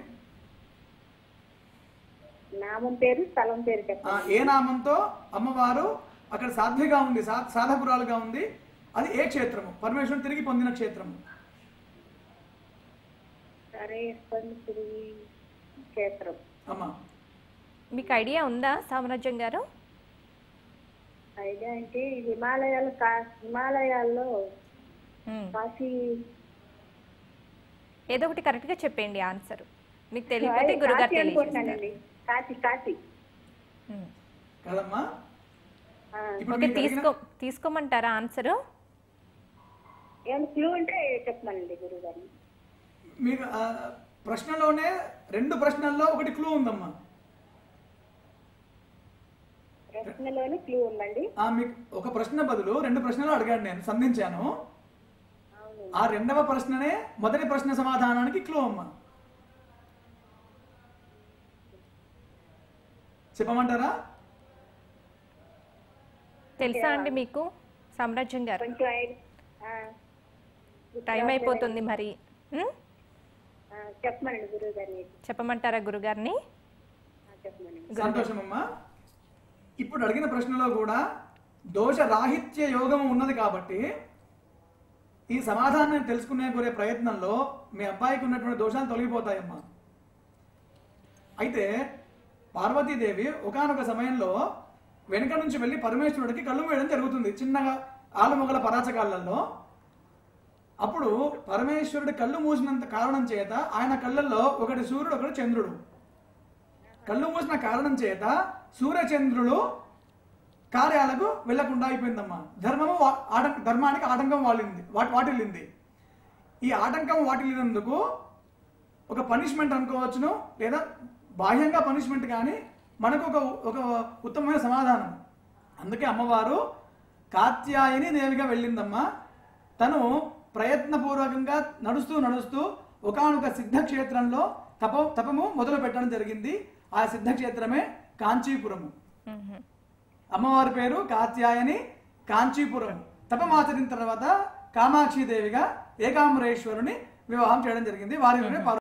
నామం పేరు, స్థలం పేరు చెప్పండి. ఏ నామంతో అమ్మవారు అక్కడ సాధ్విగా ఉంది, సాధకురాలుగా ఉంది, అది ఏ క్షేత్రము? పరమేశ్వరుని తిరిగి పొందిన క్షేత్రము. క్షేత్రం అమ్మా మీకు ఐడియా ఉందా సామ్రాజ్యం గారు? ఐడియా అంటే హిమాలయాల్లో కాశీ. ఏదో ఒకటి కరెక్ట్ గా చెప్పండి ఆన్సర్. మీకు తెలియకపోతే గురుగారు తెలియజేస్తారండి. కాశీ కాశీ కదమ్మా. ఓకే, తీసుకోమంటారా ఆన్సర్? ఏమైనా క్లూ ఉంటే చెప్పమనండి గురుగారు. మీకు ప్రశ్నలోనే 2 ప్రశ్నల్లో ఒకటి క్లూ ఉందమ్మా. ప్రశ్నలోనే క్లూ ఉందండి. మీకు ఒక ప్రశ్న బదులు 2 ప్రశ్నలు అడిగాను, నేను సంధించాను. ఆ 2వ ప్రశ్ననే మొదటి ప్రశ్న సమాధానానికి క్లూ అమ్మా. చెప్పమంటారా? తెలుసా అండి మీకు సామ్రాజ్యం గారు? కొంచెం టైం అయిపోతుంది మరి. చెప్పమనండి గురువు గారిని. చెప్పమంటారా గురుగారిని? చెప్పమనండి. సంతోషం అమ్మా. ఇప్పుడు అడిగిన ప్రశ్నలో కూడా దోష రాహిత్య యోగము ఉన్నది కాబట్టి ఈ సమాధానాన్ని తెలుసుకునే కోరే ప్రయత్నంలో మీ అబ్బాయికి ఉన్నటువంటి దోషాలు తొలగిపోతాయమ్మా. అయితే పార్వతీదేవి ఒకానొక సమయంలో వెనుక నుంచి వెళ్ళి పరమేశ్వరుడికి కళ్ళు మూయడం జరుగుతుంది, చిన్నగా ఆలుమొగల పరాచకాలలో. అప్పుడు పరమేశ్వరుడి కళ్ళు మూసినంత కారణం చేత ఆయన కళ్ళల్లో ఒకటి సూర్యుడు, ఒకటి చంద్రుడు. కళ్ళు మూసిన కారణం చేత సూర్యచంద్రులు కార్యాలకు వెళ్లకుండా అయిపోయిందమ్మా. ధర్మానికి ఆటంకం వాటిల్లింది. ఈ ఆటంకం వాటిల్లినందుకు ఒక పనిష్మెంట్ అనుకోవచ్చును, లేదా బాహ్యంగా పనిష్మెంట్, కానీ మనకు ఒక ఉత్తమమైన సమాధానం. అందుకే అమ్మవారు కాత్యాయని దేవిగా వెళ్ళిందమ్మా. తను ప్రయత్నపూర్వకంగా నడుస్తూ ఒకానొక సిద్ధక్షేత్రంలో తపము మొదలు పెట్టడం జరిగింది. ఆ సిద్ధక్షేత్రమే కాంచీపురము. అమ్మవారి పేరు కాత్యాయని, కాంచీపురం. తపమాచరిన తర్వాత కామాక్షిదేవిగా ఏకాంబరేశ్వరుని వివాహం చేయడం జరిగింది. వారి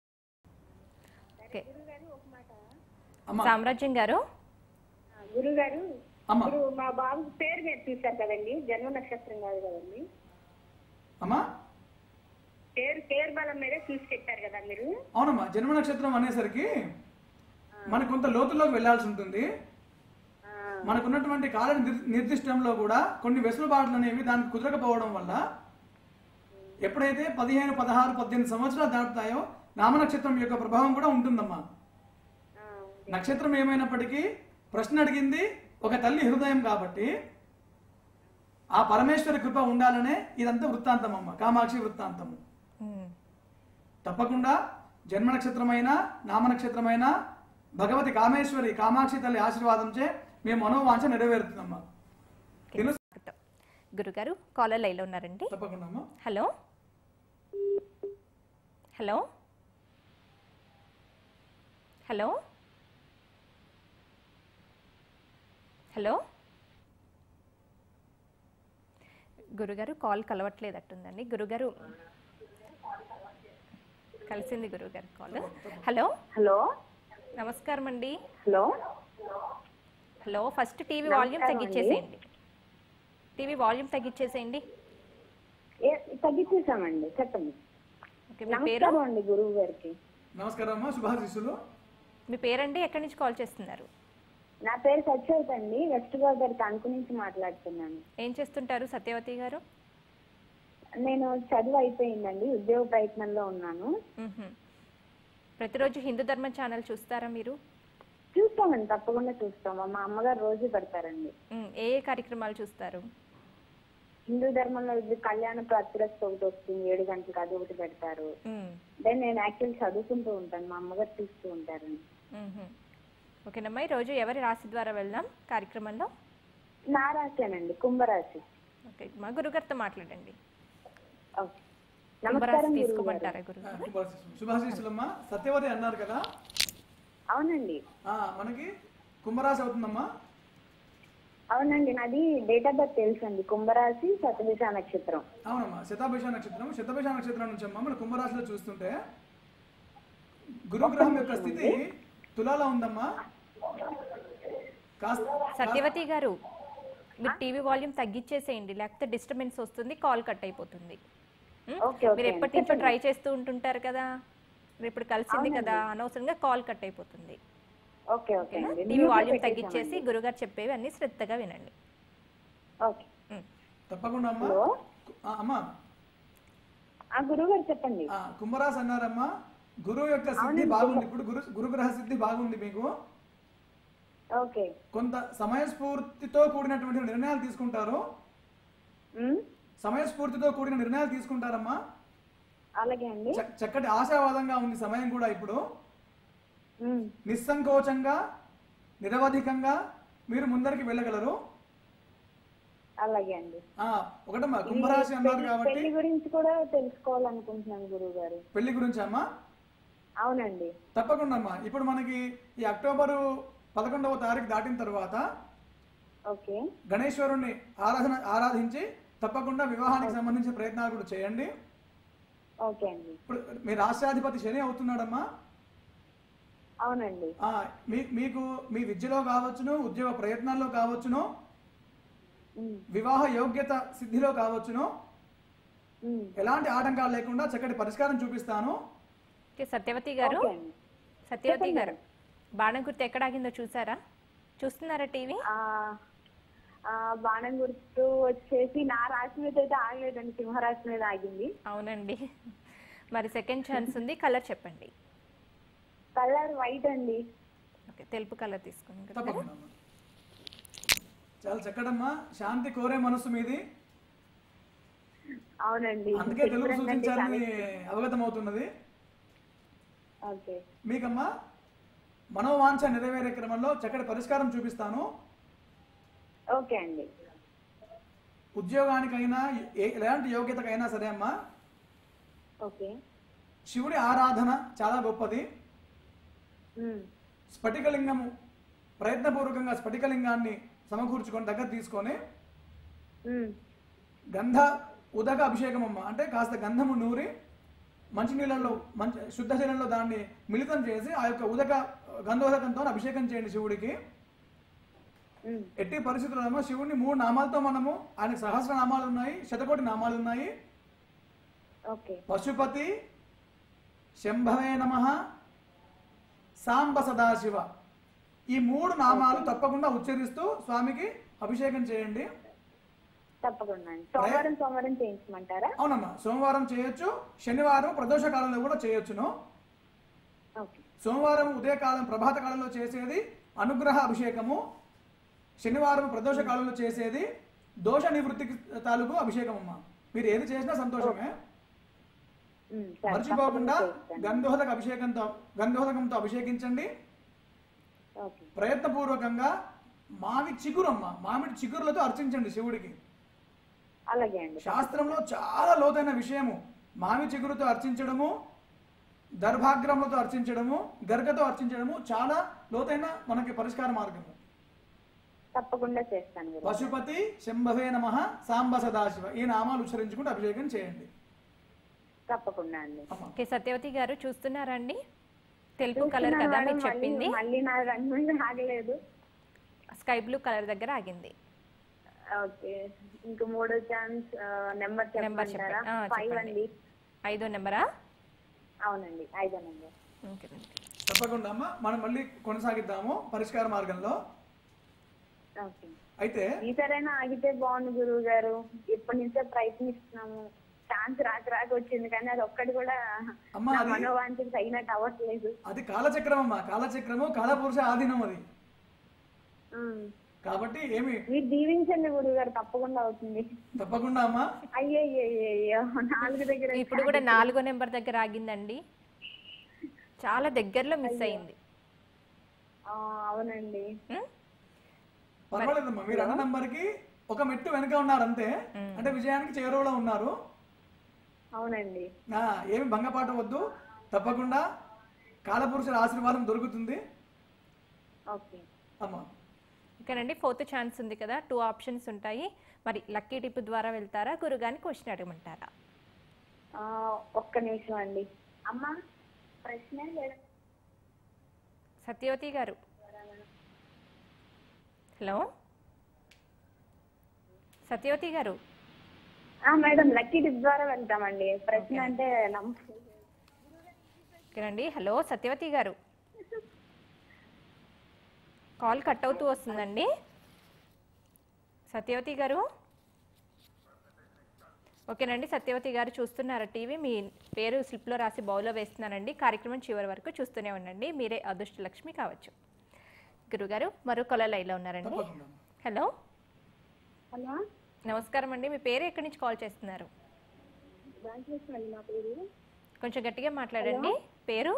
సామ్రాజ్యం గారు, గురుగారు, మా బాబు పేరు మీరు చూశారు కదండి, జన్మ నక్షత్రం కాదు కదండి. అమ్మా పేరు బలం మీదే చూసి చెప్పారు కదా మీరు. అవునమ్మా, జన్మ నక్షత్రం అనేసరికి మనకు కొంత లోతుల్లోకి వెళ్లాల్సి ఉంటుంది. మనకున్నటువంటి కాల నిర్దిష్టంలో కూడా కొన్ని వెసులుబాట్లు అనేవి దానికి కుదరకపోవడం వల్ల ఎప్పుడైతే 15, 16, 18 సంవత్సరాలు దాటుతాయో నామనక్షత్రం యొక్క ప్రభావం కూడా ఉంటుందమ్మా. నక్షత్రం ఏమైనప్పటికీ ప్రశ్న అడిగింది ఒక తల్లి హృదయం కాబట్టి ఆ పరమేశ్వరి కృప ఉండాలనే ఇదంతా వృత్తాంతం అమ్మ, కామాక్షి వృత్తాంతము. తప్పకుండా జన్మ నక్షత్రమైనా నామనక్షత్రమైనా భగవతి కామేశ్వరి కామాక్షి తల్లి ఆశీర్వాదంచే మేము మనోవాంఛ నెరవేరుతుందమ్మా. గురుగారు కాలర్ లైన్లో ఉన్నారండి. తప్పకుండా అమ్మా. హలో హలో హలో హలో గురుగారు కాల్ కలవట్లేదట్టుందండి. గురుగారు కలిసింది గురుగారు కాల్. హలో హలో నమస్కారం అండి. Hello hello first TV volume తగ్గించేసేయండి. టీవీ వాల్యూమ్ తగ్గించేసేయండి. తగ్గించేసామండి, చెప్పండి. ఓకే, మీ పేరు అండి గురువు గారికి. నమస్కారం అమ్మా, శుభాశీస్సులు. మీ పేరండి, ఎక్కడి నుంచి కాల్ చేస్తున్నారు? నా పేరు సత్యవతి అండి, వెస్ట్ గోదావరి తణుకు నుంచి మాట్లాడుతున్నాను. ఏం చేస్తుంటారు సత్యవతి గారు? నేను చదువు అయిపోయిందండి, ఉద్యోగ ప్రయత్నంలో ఉన్నాను. ప్రతిరోజు హిందూ ధర్మం ఛానల్ చూస్తారా మీరు? చూస్తామండి, తప్పకుండా చూస్తాము. మా అమ్మగారు రోజు పెడతారండి. ఏ కార్యక్రమాలు చూస్తారు? హిందూ ధర్మంలో కళ్యాణ ప్రాప్తిరస్తు ఒకటి వస్తుంది 7 గంటలకు, అది ఒకటి పెడతారు. దెన్ నేను యాక్చువల్ చదువుకుంటూ ఉంటాను, మా అమ్మగారు చూస్తూ ఉంటారండి. ఓకేనమ్మా, ఈరోజు ఎవరి రాశి ద్వారా వెళ్దాం కార్యక్రమంలో? నా రాశేనండి, కుంభరాశి. ఓకే, మా గురుగారితో మాట్లాడండి. ఓకే. నమస్కారం గురువు గారు. తీసుకోమంటారా గురువు? శుభాశీస్సులమ్మా. సత్యవతి అన్నారు కదా, అవునండి. మనకి కుంభరాశి అవుతుందమ్మా. అవునండి, నాది డేట్ ఆఫ్ బర్త్ తెలుసండి. కుంభరాశి, శతభిష నక్షత్రం. అవునమ్మా, శతభిష నక్షత్రం. శతభిష నక్షత్రం నుంచి అమ్మా మన కుంభరాశిలో చూస్తుంటే గురుగ్రహం యొక్క స్థితి తులాలో ఉందమ్మా. సత్యవతి గారు, మీరు టీవీ వాల్యూమ్ తగ్గించేసేయండి, లేకపోతే డిస్టర్బెన్స్ వస్తుంది, కాల్ కట్ అయిపోతుంది. మీరు ఎప్పటి నుంచో ట్రై చేస్తూ ఉంటుంటారు కదా, ఇప్పుడు కలిసింది కదా, అనవసరంగా కాల్ కట్ అయిపోతుంది. Okay okay. టీవీ వాల్యూమ్ తగ్గించేసి గురుగారు చెప్పేవి అన్ని శ్రద్ధగా వినండి. ఓకే, తప్పకుండా అమ్మా. అమ్మా గురువు గారు చెప్పండి. కుంభరాశి అన్నారమ్మా. గురువు యొక్క సిద్ధి బాగుంది. ఇప్పుడు గురుగ్రహ సిద్ధి బాగుంది మీకు. ఓకే. కొంత సమయస్ఫూర్తితో కూడినటువంటి నిర్ణయాలు తీసుకుంటారు. సమయస్ఫూర్తితో కూడిన నిర్ణయాలు తీసుకుంటారమ్మా. అలాగే అండి. చక్కటి ఆశావాదంగా ఉంది సమయం కూడా. ఇప్పుడు నిస్సంకోచంగా నిరవధికంగా మీరు ముందరికి వెళ్ళగలరు. అలాగే అండి. ఒకటమ్మా, కుంభరాశి అన్నారు కాబట్టి పెళ్లి గురించి కూడా తెలుసుకోవాలనుకుంటున్నాను గురువు గారు. పెళ్లి గురించి అమ్మా? అవునండి. తప్పకుండా అమ్మా. ఇప్పుడు మనకి ఈ అక్టోబరు 11వ తారీఖు దాటిన తర్వాత ఓకే, గణేశ్వరుణ్ణి ఆరాధించి తప్పకుండా వివాహానికి సంబంధించిన ప్రయత్నాలు కూడా చేయండి. ఓకే అండి. ఇప్పుడు మీ రాష్ట్రాధిపతి శని అవుతున్నాడమ్మా. అవునండి. మీకు మీ విద్యలో కావచ్చును, ఉద్యోగ ప్రయత్నాల్లో కావచ్చును, వివాహ యోగ్యత సిద్ధిలో కావచ్చును, ఎలాంటి ఆటంకాలు లేకుండా చక్కటి పరిష్కారం చూపిస్తాను. సత్యవతి గారు, సత్యవతి గారు, బాణం గుర్తు ఎక్కడ ఆగిందో చూసారా? చూస్తున్నారా టీవీ? బాణం గుర్తు వచ్చేసి నా రాశి మీద అయితే ఆగలేదండి, సింహరాశి మీద ఆగింది. అవునండి. మరి సెకండ్ ఛాన్స్ ఉంది, కలర్ చెప్పండి. కలర్ వైట్ అండి. ఓకే, తెలుపు కలర్ తీసుకోండి. తప్పకుండా చాలా చక్కడమ్మా. శాంతి కోరే మనసు మీది. అవునండి, అందుకే తెలుగు సూచించాలని అవగతం అవుతున్నది. ఓకే. మీకమ్మా మనోవాంఛ నెరవేరే క్రమంలో చక్కటి పరిష్కారం చూపిస్తాను. ఓకే అండి. ఉద్యోగానికైనా ఎలాంటి యోగ్యతకైనా సరే అమ్మా, ఓకే, శివుడి ఆరాధన చాలా గొప్పది. స్ఫటికలింగము ప్రయత్నపూర్వకంగా స్ఫటికలింగాన్ని సమకూర్చుకొని దగ్గర తీసుకొని గంధ ఉదక అభిషేకం అమ్మ, అంటే కాస్త గంధము నూరి మంచినీళ్ళలో శుద్ధ జలంలో దాన్ని మిళితం చేసి ఆ యొక్క గంధోదకంతో అభిషేకం చేయండి శివుడికి. ఎట్టి పరిస్థితుల్లో శివుడిని 3 నామాలతో మనము, ఆయనకు సహస్రనామాలు ఉన్నాయి, శతకోటి నామాలు ఉన్నాయి. పశుపతి, శంభవే నమః, సాంబ సదాశివ, ఈ 3 నామాలు తప్పకుండా ఉచ్చరిస్తూ స్వామికి అభిషేకం చేయండి. తప్పకుండా. సోమవారం చేయించమంటారా? అవునమ్మా, సోమవారం చేయొచ్చు, శనివారం ప్రదోష కాలంలో కూడా చేయొచ్చును. సోమవారం ఉదయకాలం ప్రభాత కాలంలో చేసేది అనుగ్రహ అభిషేకము, శనివారం ప్రదోష కాలంలో చేసేది దోష నివృత్తికి తాలూకు అభిషేకం అమ్మా. మీరు ఏది చేసినా సంతోషమే. మర్చిపోకుండా గంధోదకంతో అభిషేకించండి. ప్రయత్నపూర్వకంగా మామిడి చిగురులతో అర్చించండి శివుడికి. శాస్త్రంలో చాలా లోతైన విషయము. మామిడి చిగురుతో అర్చించడము, దర్భాగ్రములతో అర్చించడము, గర్గతో అర్చించడము చాలా లోతైన మనకి పరిష్కార మార్గము. తప్పకుండా చేస్తాను. పశుపతి, శంభవే నమః, సాంబ సదాశివ, ఈ నామాలు ఉచ్చరించుకుంటూ అభిషేకం చేయండి. తప్పకుండా అండి. ఓకే, సత్యవతి గారు చూస్తున్నారండి? తెలుపు కలర్ కదా మీరు చెప్పింది, మళ్ళీ నా రంగు ఆగలేదు, స్కై బ్లూ కలర్ దగ్గర ఆగింది. ఓకే, ఇంకా 3వ ఛాన్స్ నెంబర్ చెప్పంటారా? 5 అండి. 5వ నెంబరా? అవునండి, 5వ నెంబర్. తప్పకుండా అమ్మా, మనం మళ్ళీ కొనసాగిద్దాము పరిష్కార మార్గంలో. అయితే ఈసారైనా ఆగితే బాగుంది గురువు గారు, ఇప్పటి నుంచే ప్రయత్నిస్తున్నాము. ఛాన్స్ రాక వచ్చింది, కానీ అది ఒక్కటి కూడా మనోవాంఛకు తగినట్టు అవ్వట్లేదు. అది కాలచక్రం అమ్మా, కాలచక్రము కాలపురుష ఆధీనం అది. కాబట్టి ఏమి మీరు దీవించండి గురువు గారు, తప్పకుండా అవుతుంది. తప్పకుండా అమ్మా. అయ్యో 4 దగ్గర, ఇప్పుడు కూడా 4వ నెంబర్ దగ్గర ఆగిందండి, చాలా దగ్గరలో మిస్ అయింది. అవునండి. పర్వాలేదమ్మా, మీరు అన్న నంబర్ కి ఒక మెట్టు వెనక ఉన్నారు అంతే, అంటే విజయానికి చేరువలో ఉన్నారు. అవునండి. ఏమి భంగపాట వద్దు, తప్పకుండా కాలపురుషుల ఆశీర్వాదం దొరుకుతుంది ఓకే అమ్మా. ఓకేనండి, 4th ఛాన్స్ ఉంది కదా, 2 ఆప్షన్స్ ఉంటాయి. మరి లక్కీ టిప్ ద్వారా వెళ్తారా, గురుగారిని క్వశ్చన్ అడగమంటారా? ఒక్క నిమిషం అండి. అమ్మా ప్రశ్న సత్యవతి గారు, హలో సత్యవతి గారు. మేడం లక్కీ టిప్ ద్వారా వెళ్తామండి. ప్రశ్న అంటే ఓకేనండి. హలో సత్యవతి గారు, కాల్ కట్ అవుతూ వస్తుందండి. సత్యవతి గారు, ఓకేనండి. సత్యవతి గారు చూస్తున్నారా టీవీ? మీ పేరు స్లిప్లో రాసి బౌల్లో వేస్తున్నానండి. కార్యక్రమం చివరి వరకు చూస్తూనే ఉండండి, మీరే అదృష్ట లక్ష్మి కావచ్చు. గురుగారు మరో కాలర్ లైన్లో ఉన్నారండి. హలో హలో నమస్కారం అండి, మీ పేరు ఎక్కడి నుంచి కాల్ చేస్తున్నారు? నా పేరు కొంచెం గట్టిగా మాట్లాడండి. పేరు?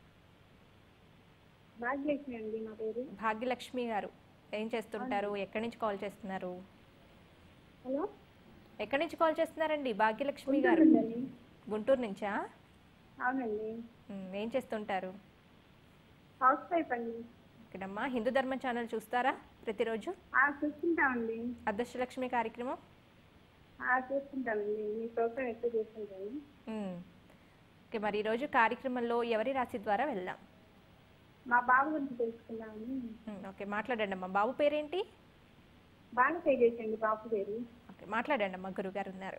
భాగ్యలక్ష్మి అండి. నా పేరు భాగ్యలక్ష్మి గారు. ఏం చేస్తుంటారు, ఎక్కడి నుంచి కాల్ చేస్తున్నారు? హలో ఎక్కడి నుంచి కాల్ చేస్తున్నారండి భాగ్యలక్ష్మి గారు? గుంటూరు నుంచా? అవునండి. ఏం చేస్తుంటారు? హౌస్ వైఫ్ అండి. ఇక్కడమ్మా హిందూ ధర్మ ఛానల్ చూస్తారా ప్రతిరోజు? చూస్తుంటామండి. అదృష్టలక్ష్మి కార్యక్రమం చూస్తుంటామండి. మీ ప్రోగ్రామ్ ఎక్కువ చూస్తుంటాను. ఓకే, మరి ఈరోజు కార్యక్రమంలో ఎవరి రాశి ద్వారా వెళ్దాం? మా బాబు గురించి తెలుసుకున్నామని. ఓకే మాట్లాడండి అమ్మా. బాబు పేరేంటి? బాగా చేయండి బాబు పేరు. ఓకే మాట్లాడండి అమ్మా, గురుగారు ఉన్నారు.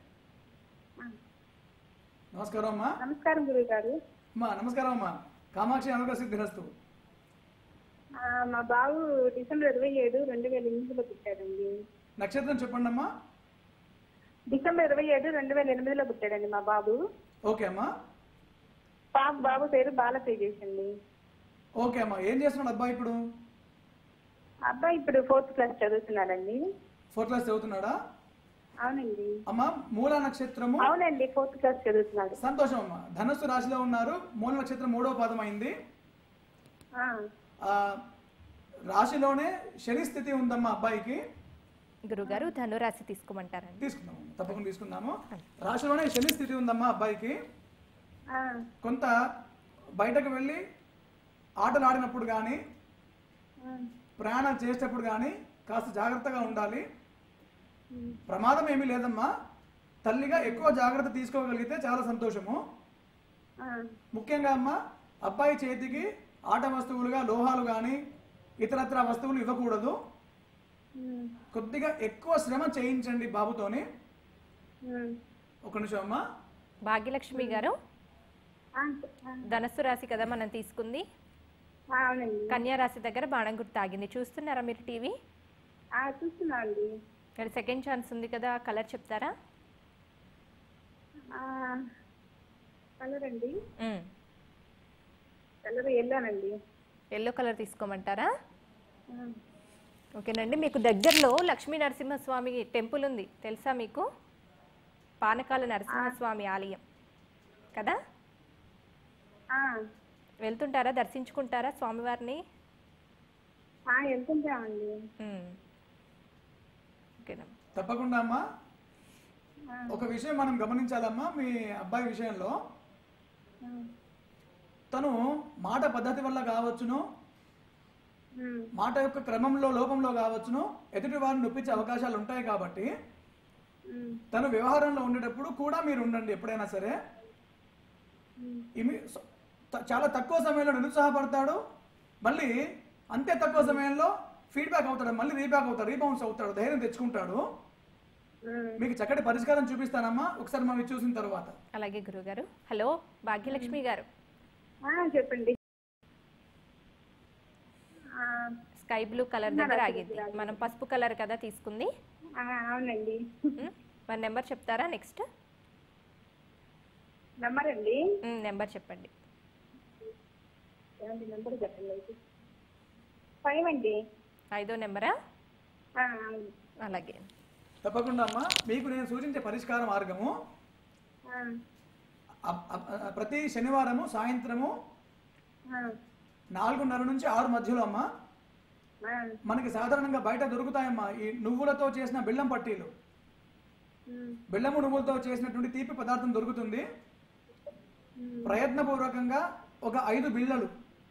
నమస్కారం అమ్మా. నమస్కారం గురువు గారు. అమ్మా నమస్కారం అమ్మా. కామాక్షి అనుగ్రహ సిద్ధిరస్తు. మా బాబు డిసెంబర్ 27, 2008లో పుట్టాడండి. నక్షత్రం చెప్పండి అమ్మా. డిసెంబర్ 27, 2008లో పుట్టాడండి మా బాబు. ఓకే అమ్మా. బాబు పేరు బాల తేజేష్ అండి. ఓకే అమ్మా. ఏం చేస్తున్నాడు అబ్బాయి ఇప్పుడు? అబ్బాయి ఇప్పుడు 4th క్లాస్ చదువుతున్నాడండి. 4th class చదువుతున్నాడా? అవునండి. అమ్మా మూల నక్షత్రము. అవునండి 4th క్లాస్ చదువుతున్నాడు. సంతోషం అమ్మా. ధనుస్సు రాశిలో ఉన్నారు. మూల నక్షత్రం 3వ పాదం అయింది. రాశిలోనే శని స్థితి ఉందమ్మా అబ్బాయికి. గురుగారు ధనురాశి తీసుకోమంటారండి? తీసుకుందాము, తప్పకుండా తీసుకుందాము. రాశిలోనే శని స్థితి ఉందమ్మా అబ్బాయికి. కొంత బయటకు వెళ్ళి ఆటలు ఆడినప్పుడు కానీ ప్రయాణాలు చేసేటప్పుడు కానీ కాస్త జాగ్రత్తగా ఉండాలి. ప్రమాదం ఏమీ లేదమ్మా. తల్లిగా ఎక్కువ జాగ్రత్త తీసుకోగలిగితే చాలా సంతోషము. ముఖ్యంగా అమ్మా అబ్బాయి చేతికి ఆట వస్తువులుగా లోహాలు కానీ ఇతరత్ర వస్తువులు ఇవ్వకూడదు. కొద్దిగా ఎక్కువ శ్రమ చేయించండి బాబుతోని. ఒక నిమిషం అమ్మా. భాగ్యలక్ష్మి గారు, ధనస్సు రాశి కదా మనం తీసుకుంది. కన్యా రాశి దగ్గర బాణం గుర్తు ఆగింది. చూస్తున్నారా మీరు టీవీ? చూస్తున్నా అండి. ఇక్కడ 2nd ఛాన్స్ ఉంది కదా, కలర్ చెప్తారా? కలర్ అండి, కలర్ ఎల్లోనండి. ఎల్లో కలర్ తీసుకోమంటారా? ఓకేనండి. మీకు దగ్గరలో లక్ష్మీ నరసింహస్వామి టెంపుల్ ఉంది, తెలుసా మీకు? పానకాల నరసింహస్వామి ఆలయం కదా, వెళ్తుంటారా, దర్శించుకుంటారా స్వామివారిని? వెళ్తుంటామండి. తప్పకుండా అమ్మా. ఒక విషయం మనం గమనించాలమ్మా మీ అబ్బాయి విషయంలో. తను మాట పద్ధతి వల్ల కావచ్చును, మాట యొక్క క్రమంలో లోపంలో కావచ్చును, ఎదుటి వారిని నొప్పించే అవకాశాలు ఉంటాయి. కాబట్టి తను వ్యవహారంలో ఉండేటప్పుడు కూడా మీరు ఉండండి ఎప్పుడైనా సరే. చాలా తక్కువ సమయంలో నిరుత్సాహపడతాడు, మళ్ళీ అంతే తక్కువ సమయంలో ఫీడ్బ్యాక్ అవుతాడు, మళ్ళీ రీబౌన్స్ అవుతాడు, ధైర్యం తెచ్చుకుంటాడు. మీకు చక్కటి పరిష్కారం చూపిస్తానమ్మా ఒకసారి మనం చూసిన తర్వాత. అలాగే గురుగారు. హలో భాగ్యలక్ష్మి గారు, చెప్పండి. స్కై బ్లూ కలర్ దగ్గర ఆగింది. మనం పసుపు కలర్ కదా తీసుకుంది. అవునండి. మరి నెంబర్ చెప్తారా? నెక్స్ట్ నెంబర్ అండి. నెంబర్ చెప్పండి. నెంబర్ చెప్పండి. 5 అండి. 5వ నెంబరా? అలాగే. తప్పకుండా అమ్మా. మీకు నేను సూచించే పరిష్కార మార్గము ప్రతి శనివారము సాయంత్రము 4:30 నుంచి 6 మధ్యలో అమ్మా మనకి సాధారణంగా బయట దొరుకుతాయమ్మా ఈ నువ్వులతో చేసిన బెల్లం పట్టీలు. బెల్లము నువ్వులతో చేసినటువంటి తీపి పదార్థం దొరుకుతుంది. ప్రయత్నపూర్వకంగా ఒక 5 బిళ్ళలు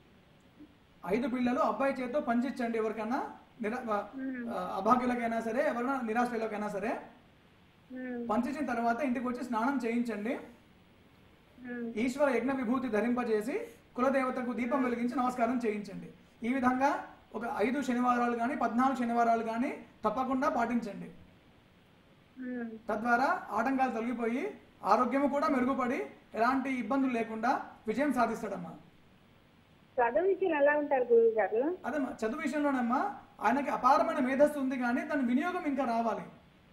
అబ్బాయి చేతితో పంచించండి. ఎవరికైనా అభాగ్యులకైనా సరే, ఎవరైనా నిరాశ్రయులకైనా సరే పంచించిన తర్వాత ఇంటికి వచ్చి స్నానం చేయించండి. ఈశ్వర యజ్ఞ విభూతి ధరింపజేసి కులదేవతకు దీపం వెలిగించి నమస్కారం చేయించండి. ఈ విధంగా ఒక 5 శనివారాలు కానీ 14 శనివారాలు కానీ తప్పకుండా పాటించండి. తద్వారా ఆటంకాలు తొలగిపోయి ఆరోగ్యము కూడా మెరుగుపడి ఎలాంటి ఇబ్బందులు లేకుండా విజయం సాధిస్తాడమ్మా. చదువు విషయంలో ఎలా ఉంటారు గురువు గారు? అదేమ్మా, చదువు విషయంలోనమ్మా ఆయనకి అపారమైన మేధస్సు ఉంది, కానీ దాని వినియోగం ఇంకా రావాలి,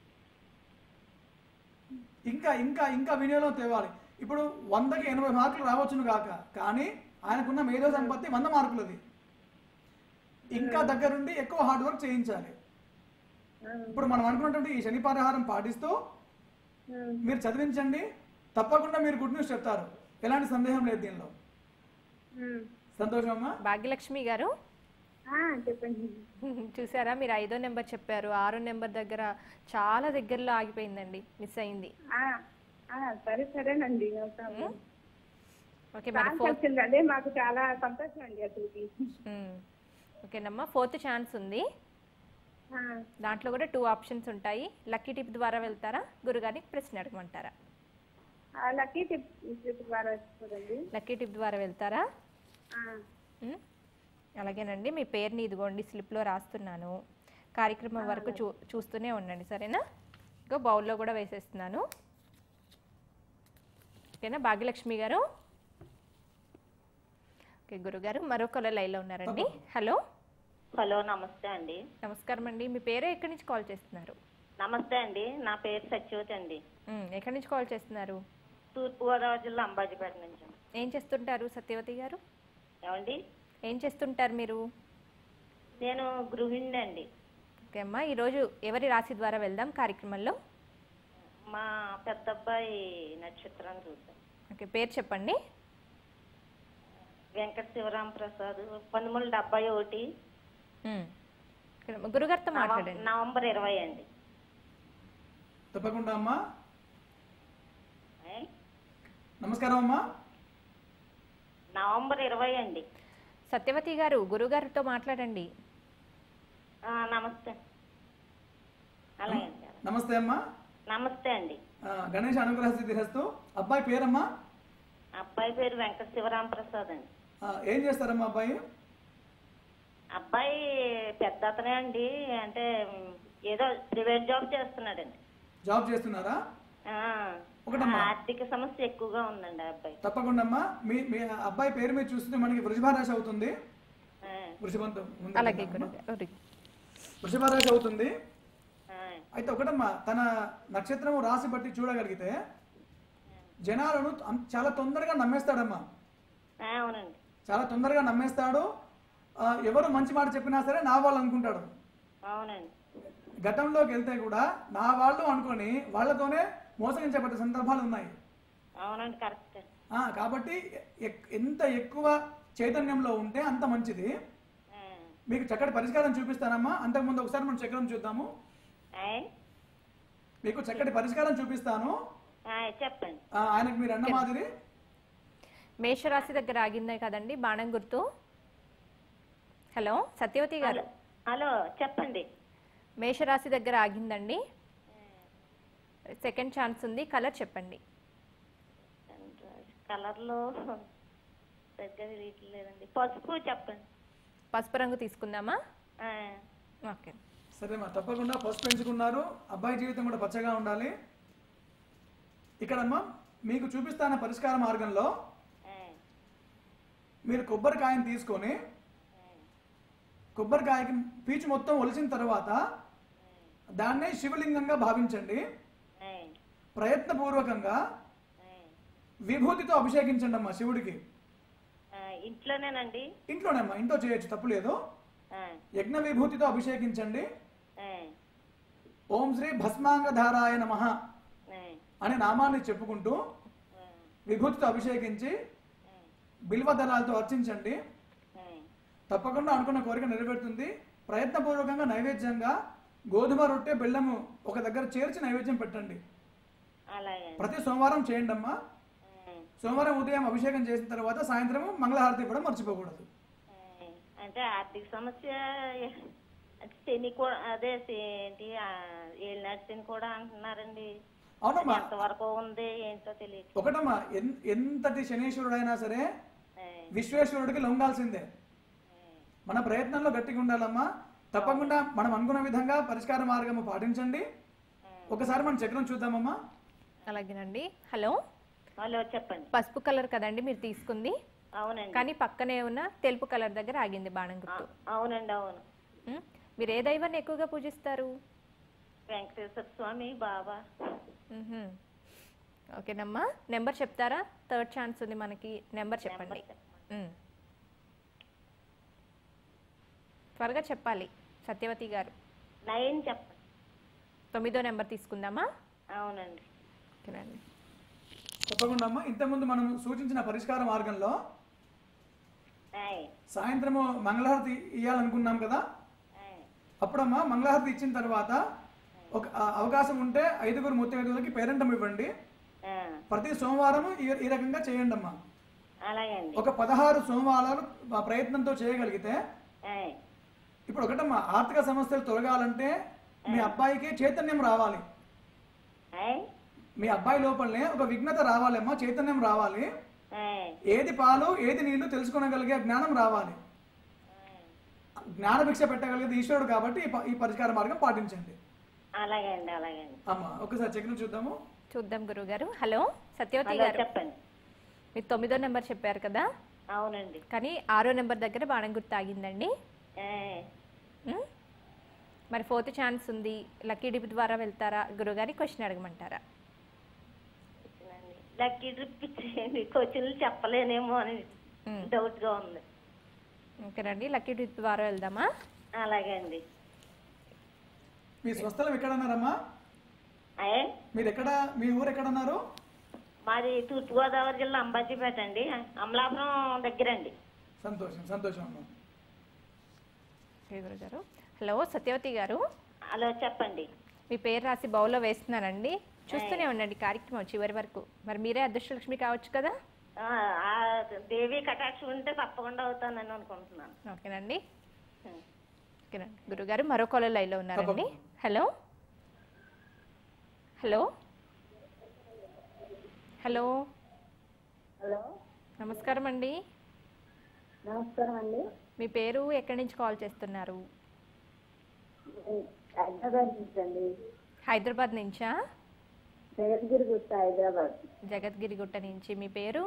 ఇంకా ఇంకా ఇంకా వినియోగం తేవాలి. ఇప్పుడు 100కి 80 మార్కులు రావచ్చును కాక, కానీ ఆయనకున్న మేధో సంపత్తి 100 మార్కులది. ఇంకా దగ్గరుండి ఎక్కువ హార్డ్ వర్క్ చేయించాలి. ఇప్పుడు మనం అనుకున్నటువంటి ఈ శని పరిహారం పాటిస్తూ మీరు చదివించండి, తప్పకుండా మీరు గుడ్ న్యూస్ చెప్తారు, ఎలాంటి సందేహం లేదు దీనిలో. సంతోషం అమ్మా. భాగ్యలక్ష్మి గారు చెప్పండి. చూసారా, మీరు 5వ నెంబర్ చెప్పారు, 6వ నెంబర్ దగ్గర చాలా దగ్గరలో ఆగిపోయిందండి, మిస్ అయింది. సరేనండి. ఓకే, అదే మాకు చాలా సంతోషం అండి అసలుకి. ఓకేనమ్మా, 4th ఛాన్స్ ఉంది. దాంట్లో కూడా 2 ఆప్షన్స్ ఉంటాయి. లక్కీ టిప్ ద్వారా వెళ్తారా, గురుగారికి ప్రశ్న అడగమంటారా? లక్కీ టిప్ ద్వారా వస్తుందండి. లక్కీ టిప్ ద్వారా వెళ్తారా? అలాగేనండి. మీ పేరుని ఇదిగోండి స్లిప్లో రాస్తున్నాను. కార్యక్రమం వరకు చూస్తూనే ఉండండి, సరేనా? ఇంకో బౌల్లో కూడా వేసేస్తున్నాను. ఓకేనా భాగ్యలక్ష్మి గారు? ఓకే గురుగారు, మరొకరు లైన్లో ఉన్నారండి. హలో. హలో, నమస్తే అండి. నమస్కారం అండి. మీ పేరు ఎక్కడి నుంచి కాల్ చేస్తున్నారు? నమస్తే అండి, నా పేరు సత్యవతి అండి. ఎక్కడి నుంచి కాల్ చేస్తున్నారు? తూర్పుగోదావరి జిల్లా అంబాజీపేట నుంచి. ఏం చేస్తుంటారు సత్యవతి గారు? ఏమండి? ఏం చేస్తుంటారు మీరు? నేను గృహిణి అండి. ఓకే అమ్మా, ఈరోజు ఎవరి రాశి ద్వారా వెళ్దాం కార్యక్రమంలో? మా పెద్ద అబ్బాయి నక్షత్రం చూద్దాం. ఓకే, పేరు చెప్పండి. వెంకట శివరాం ప్రసాద్, 1971. గురుగారితో మాట్లాడండి. నవంబర్ 20 అండి. తప్పకుండా అమ్మా. నమస్కారం అమ్మా. నవంబర్ 20 అండి. సత్యవతి గారు, గురుగారితో మాట్లాడండి. నమస్తే. అలాగే అండి. నమస్తే అమ్మా. నమస్తే అండి. గణేష్ అనుగ్రహ సిద్ధిరస్తు. అబ్బాయి పేరమ్మా? అబ్బాయి పేరు వెంకట శివరాం ప్రసాద్ అండి. ఏం చేస్తారమ్మా అబ్బాయి? అబ్బాయి పెద్ద అతనే అండి, అంటే ఏదో ప్రైవేట్ జాబ్ చేస్తున్నాడండి. జాబ్ చేస్తున్నారా? ఆర్థిక సమస్య ఎక్కువగా ఉందండి అబ్బాయి. తప్పకుండా అమ్మా. మీ అబ్బాయి పేరు మీద చూస్తుంటే మనకి వృషభ రాశి అవుతుంది. వృషభ రాశి అవుతుంది. అయితే ఒకటమ్మా, తన నక్షత్రము రాశి బట్టి చూడగలిగితే జనాలను చాలా తొందరగా నమ్మేస్తాడమ్మా. అవునండి, చాలా తొందరగా నమ్మేస్తాడు. ఎవరు మంచి మాట చెప్పినా సరే నా వాళ్ళు అనుకుంటాడు. అవునండి. గతంలోకి వెళ్తే కూడా నా వాళ్ళు అనుకొని వాళ్ళతోనే మోసగించబడ్డ సందర్భాలు ఉన్నాయి. అవునండి, కరెక్ట్. కాబట్టి ఎంత ఎక్కువ చైతన్యంలో ఉంటే అంత మంచిది. మీకు చక్కటి పరిష్కారం చూపిస్తానమ్మా. అంతకుముందు ఒకసారి మనం చక్రం చూద్దాము. మీకు చక్కటి పరిష్కారం చూపిస్తాను, చెప్పండి. ఆయనకు మీరు అన్న మాదిరి మేషరాశి దగ్గర ఆగిందే కదండి బాణం గుర్తు. హలో సత్యవతి గారు. హలో, చెప్పండి. మేషరాశి దగ్గర ఆగిందండి. సెకండ్ ఛాన్స్ ఉంది. కలర్ చెప్పండి. కలర్లో దగ్గర లేదండి, పసుపు చెప్పండి. పసుపు రంగు తీసుకుందామా? ఓకే, సరేమ్మా, తప్పకుండా పసుపు పెంచుకున్నారు. అబ్బాయి జీవితం కూడా పచ్చగా ఉండాలి. ఇక్కడమ్మా మీకు చూపిస్తాన పరిష్కార మార్గంలో మీరు కొబ్బరికాయని తీసుకొని కొబ్బరికాయకి పీచు మొత్తం ఒలిచిన తర్వాత దాన్నే శివలింగంగా భావించండి. ప్రయత్నపూర్వకంగా విభూతితో అభిషేకించండి అమ్మా శివుడికి. ఇంట్లోనేనండి? ఇంట్లోనేమ్మా, ఇంట్లో చేయొచ్చు, తప్పులేదు. యజ్ఞ విభూతితో అభిషేకించండి. ఓం శ్రీ భస్మాంగధారాయ నమః అనే నామాన్ని చెప్పుకుంటూ విభూతితో అభిషేకించి బిల్వదళాలతో అర్చించండి. తప్పకుండా అనుకున్న కోరిక నెరవేరుతుంది. ప్రయత్నపూర్వకంగా నైవేద్యంగా గోధుమ రొట్టె బెల్లము ఒక దగ్గర చేర్చి నైవేద్యం పెట్టండి. అలాగే ప్రతి సోమవారం చేయండి అమ్మా. సోమవారం ఉదయం అభిషేకం చేసిన తర్వాత సాయంత్రం మంగళహారతి కూడా మర్చిపోకూడదు. అంటే ఆర్థిక సమస్య అంటే శని కూడా అదే ఏంటి ఏళ్ళనాటి శని కూడా అంటున్నారండి. అవునమ్మా, ఎంతవరకు ఉంది ఏంటో తెలియదు. ఒకటమ్మా, ఎంతటి శనీశ్వరుడైనా సరే విశ్వేశ్వరుడికి లొంగాల్సిందే. మన ప్రయత్నంలో గట్టిగా ఉండాలమ్మా. తప్పకుండా మనం అనుకున్న విధంగా పరిష్కార మార్గము పాటించండి. ఒకసారి మనం చక్రం చూద్దామమ్మా. అలాగేనండి. హలో హలో, చెప్పండి. పసుపు కలర్ కదండి మీరు తీసుకుంది? అవునండి. కానీ పక్కనే ఉన్న తెలుపు కలర్ దగ్గర ఆగింది బాణం గుర్తు. అవునండి, అవును. మీరు ఏ దైవాన్ని ఎక్కువగా పూజిస్తారు? వెంకటేశ్వర స్వామి, బాబా. ఓకేనమ్మా, నెంబర్ చెప్తారా? థర్డ్ ఛాన్స్ ఉంది మనకి. నెంబర్ చెప్పండి. త్వరగా చెప్పాలి సత్యవతి గారు. 9 చెప్పండి. 9వ నెంబర్ తీసుకుందామా? అవునండి. ఓకేనండి. తప్పకుండా అమ్మా. ఇంతకుముందు మనం సూచించిన పరిష్కార మార్గంలో సాయంత్రము మంగళహారతి ఇవ్వాలనుకున్నాం కదా. అప్పుడమ్మా మంగళహారతి ఇచ్చిన తర్వాత ఒక అవకాశం ఉంటే 5 ముత్తైదువులకి పేరెంటం ఇవ్వండి. ప్రతి సోమవారం ఈ రకంగా చేయండి అమ్మా. ఒక 16 సోమవారాలు ప్రయత్నంతో చేయగలిగితే, ఇప్పుడు ఒకటమ్మా, ఆర్థిక సమస్యలు తొలగాలంటే మీ అబ్బాయికి చైతన్యం రావాలి. మీ అబ్బాయి లోపలనే ఒక విఘ్నత రావాలి అమ్మా, చైతన్యం రావాలి. ఏది పాలు ఏది నీళ్లు తెలుసుకోగలిగే జ్ఞానం రావాలి. జ్ఞానభిక్ష పెట్టగలిగేది ఈశ్వరుడు కాబట్టి ఈ పరిష్కార మార్గం పాటించండి. అమ్మా ఒకసారి చక్రం చూద్దాము. చూద్దాం గురువు గారు. హలో సత్యవతి గారు, చెప్పండి. మీరు 9వ నెంబర్ చెప్పారు కదా. అవునండి. కానీ 6వ నెంబర్ దగ్గర బాణం గుర్తు ఆగిందండి. మరి 4th ఛాన్స్ ఉంది. లక్కీ డిప్ ద్వారా వెళ్తారా, గురుగారి క్వశ్చన్ అడగమంటారా? లక్కీ ట్రిప్ ఇచ్చేయండి. క్వశ్చన్లు చెప్పలేనేమో అని డౌట్ గా ఉంది. ఓకేనండి, లక్కీ ట్రిప్ ద్వారా వెళ్దామా? అలాగే అండి. మీ స్వస్థలం ఎక్కడన్నారమ్మా? మీరు ఎక్కడ, మీ ఊరు ఎక్కడన్నారు? మాది తూర్పుగోదావరి జిల్లా అంబాజీపేట అండి, అమలాపురం దగ్గర అండి. సంతోషం సంతోషం అమ్మా. గురుగారు. హలో సత్యవతి గారు. హలో చెప్పండి. మీ పేరు రాసి బౌల్లో వేస్తున్నానండి, చూస్తూనే ఉండండి కార్యక్రమం చివరి వరకు. మరి మీరే అదృష్టలక్ష్మి కావచ్చు కదా. దేవి కటాక్షం ఉంటే తప్పకుండా అవుతానని అనుకుంటున్నాను. ఓకేనండి. ఓకేనండి గురుగారు, మరో కాలర్ లైన్లో ఉన్నారండి. హలో హలో హలో హలో, నమస్కారం అండి. నమస్కారం అండి. మీ పేరు, ఎక్కడి నుంచి కాల్ చేస్తున్నారు? హైదరాబాద్ నుంచి అండి. హైదరాబాద్ నుంచా? జగద్గిరిగుట్ట, హైదరాబాద్. జగద్గిరిగుట్ట నుంచి. మీ పేరు?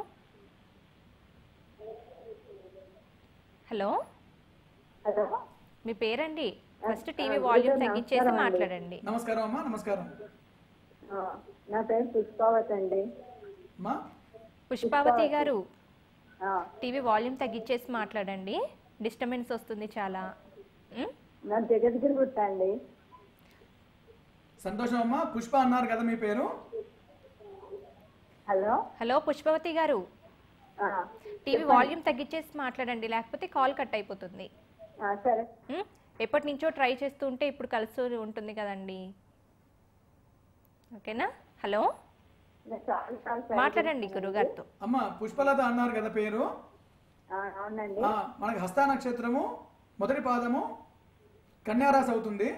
హలో హలో, మీ పేరండి? ఫస్ట్ టీవీ వాల్యూమ్ తగ్గించేసి మాట్లాడండి. నమస్కారం అమ్మా. నమస్కారం. నా పేరు పుష్పావతి అండి. పుష్పావతి గారు, టీవీ వాల్యూమ్ తగ్గించేసి మాట్లాడండి, డిస్టర్బెన్స్ వస్తుంది చాలా. నా జగద్గిరిగుట్ట అండి. సంతోషం అమ్మా. పుష్ప అన్నారు కదా మీ పేరు? హలో హలో పుష్పవతి గారు, టీవీ వాల్యూమ్ తగ్గించేసి మాట్లాడండి, లేకపోతే కాల్ కట్ అయిపోతుంది. సరే. ఎప్పటి నుంచో ట్రై చేస్తూ ఉంటే ఇప్పుడు కలిసి ఉంటుంది కదండి. ఓకేనా? హలో మాట్లాడండి గురుగారితో. అమ్మా పుష్పలత అన్నారు కదా పేరు? అవునండి. మనకి హస్త నక్షత్రము మొదటి పాదము కన్యారాశి అవుతుంది.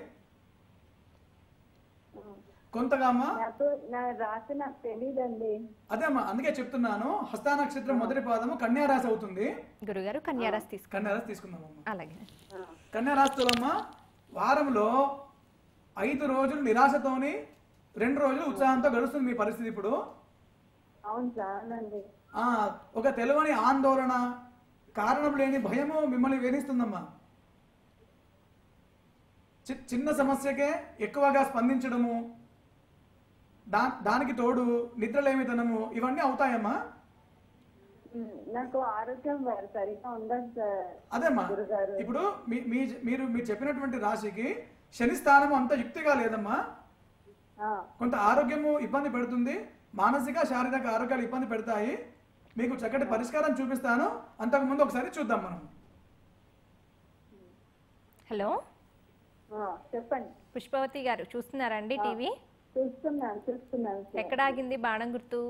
కొంతగా అమ్మా రాసి నాకు తెలియదండి. అదే అమ్మా, అందుకే చెప్తున్నాను. హస్త నక్షత్రం మొదటి పాదము కన్యారాశి అవుతుంది. గురుగారు కన్యారాశి తీసుకుందాం అమ్మా. అలాగే. కన్యారాశిలో అమ్మా వారంలో 5 రోజులు నిరాశతోని 2 రోజులు ఉత్సాహంతో గడుస్తుంది మీ పరిస్థితి ఇప్పుడు. అవును సార్. ఒక తెలియని ఆందోళన, కారణం లేని భయము మిమ్మల్ని వేధిస్తుందమ్మా. చిన్న సమస్యకే ఎక్కువగా స్పందించడము, దానికి తోడు నిద్రలేమితనము, ఇవన్నీ అవుతాయమ్మా. నాకు ఆరోగ్యం సరిగ్గా ఉండదు సార్. అదేమ్మా, ఇప్పుడు మీరు చెప్పినటువంటి రాశికి శని స్థానం అంత యుక్తిగా లేదమ్మా. కొంత ఆరోగ్యము ఇబ్బంది పెడుతుంది, మానసిక శారీరక ఆరోగ్యాలు ఇబ్బంది పెడతాయి. మీకు చక్కటి పరిష్కారం చూపిస్తాను, అంతకుముందు ఒకసారి చూద్దాం మనం. హలో చెప్పండి. పుష్పవతి గారు చూస్తున్నారండి టీవీ? చూస్తున్నాను సార్. ఎక్కడ ఆగింది బాణం గుర్తు?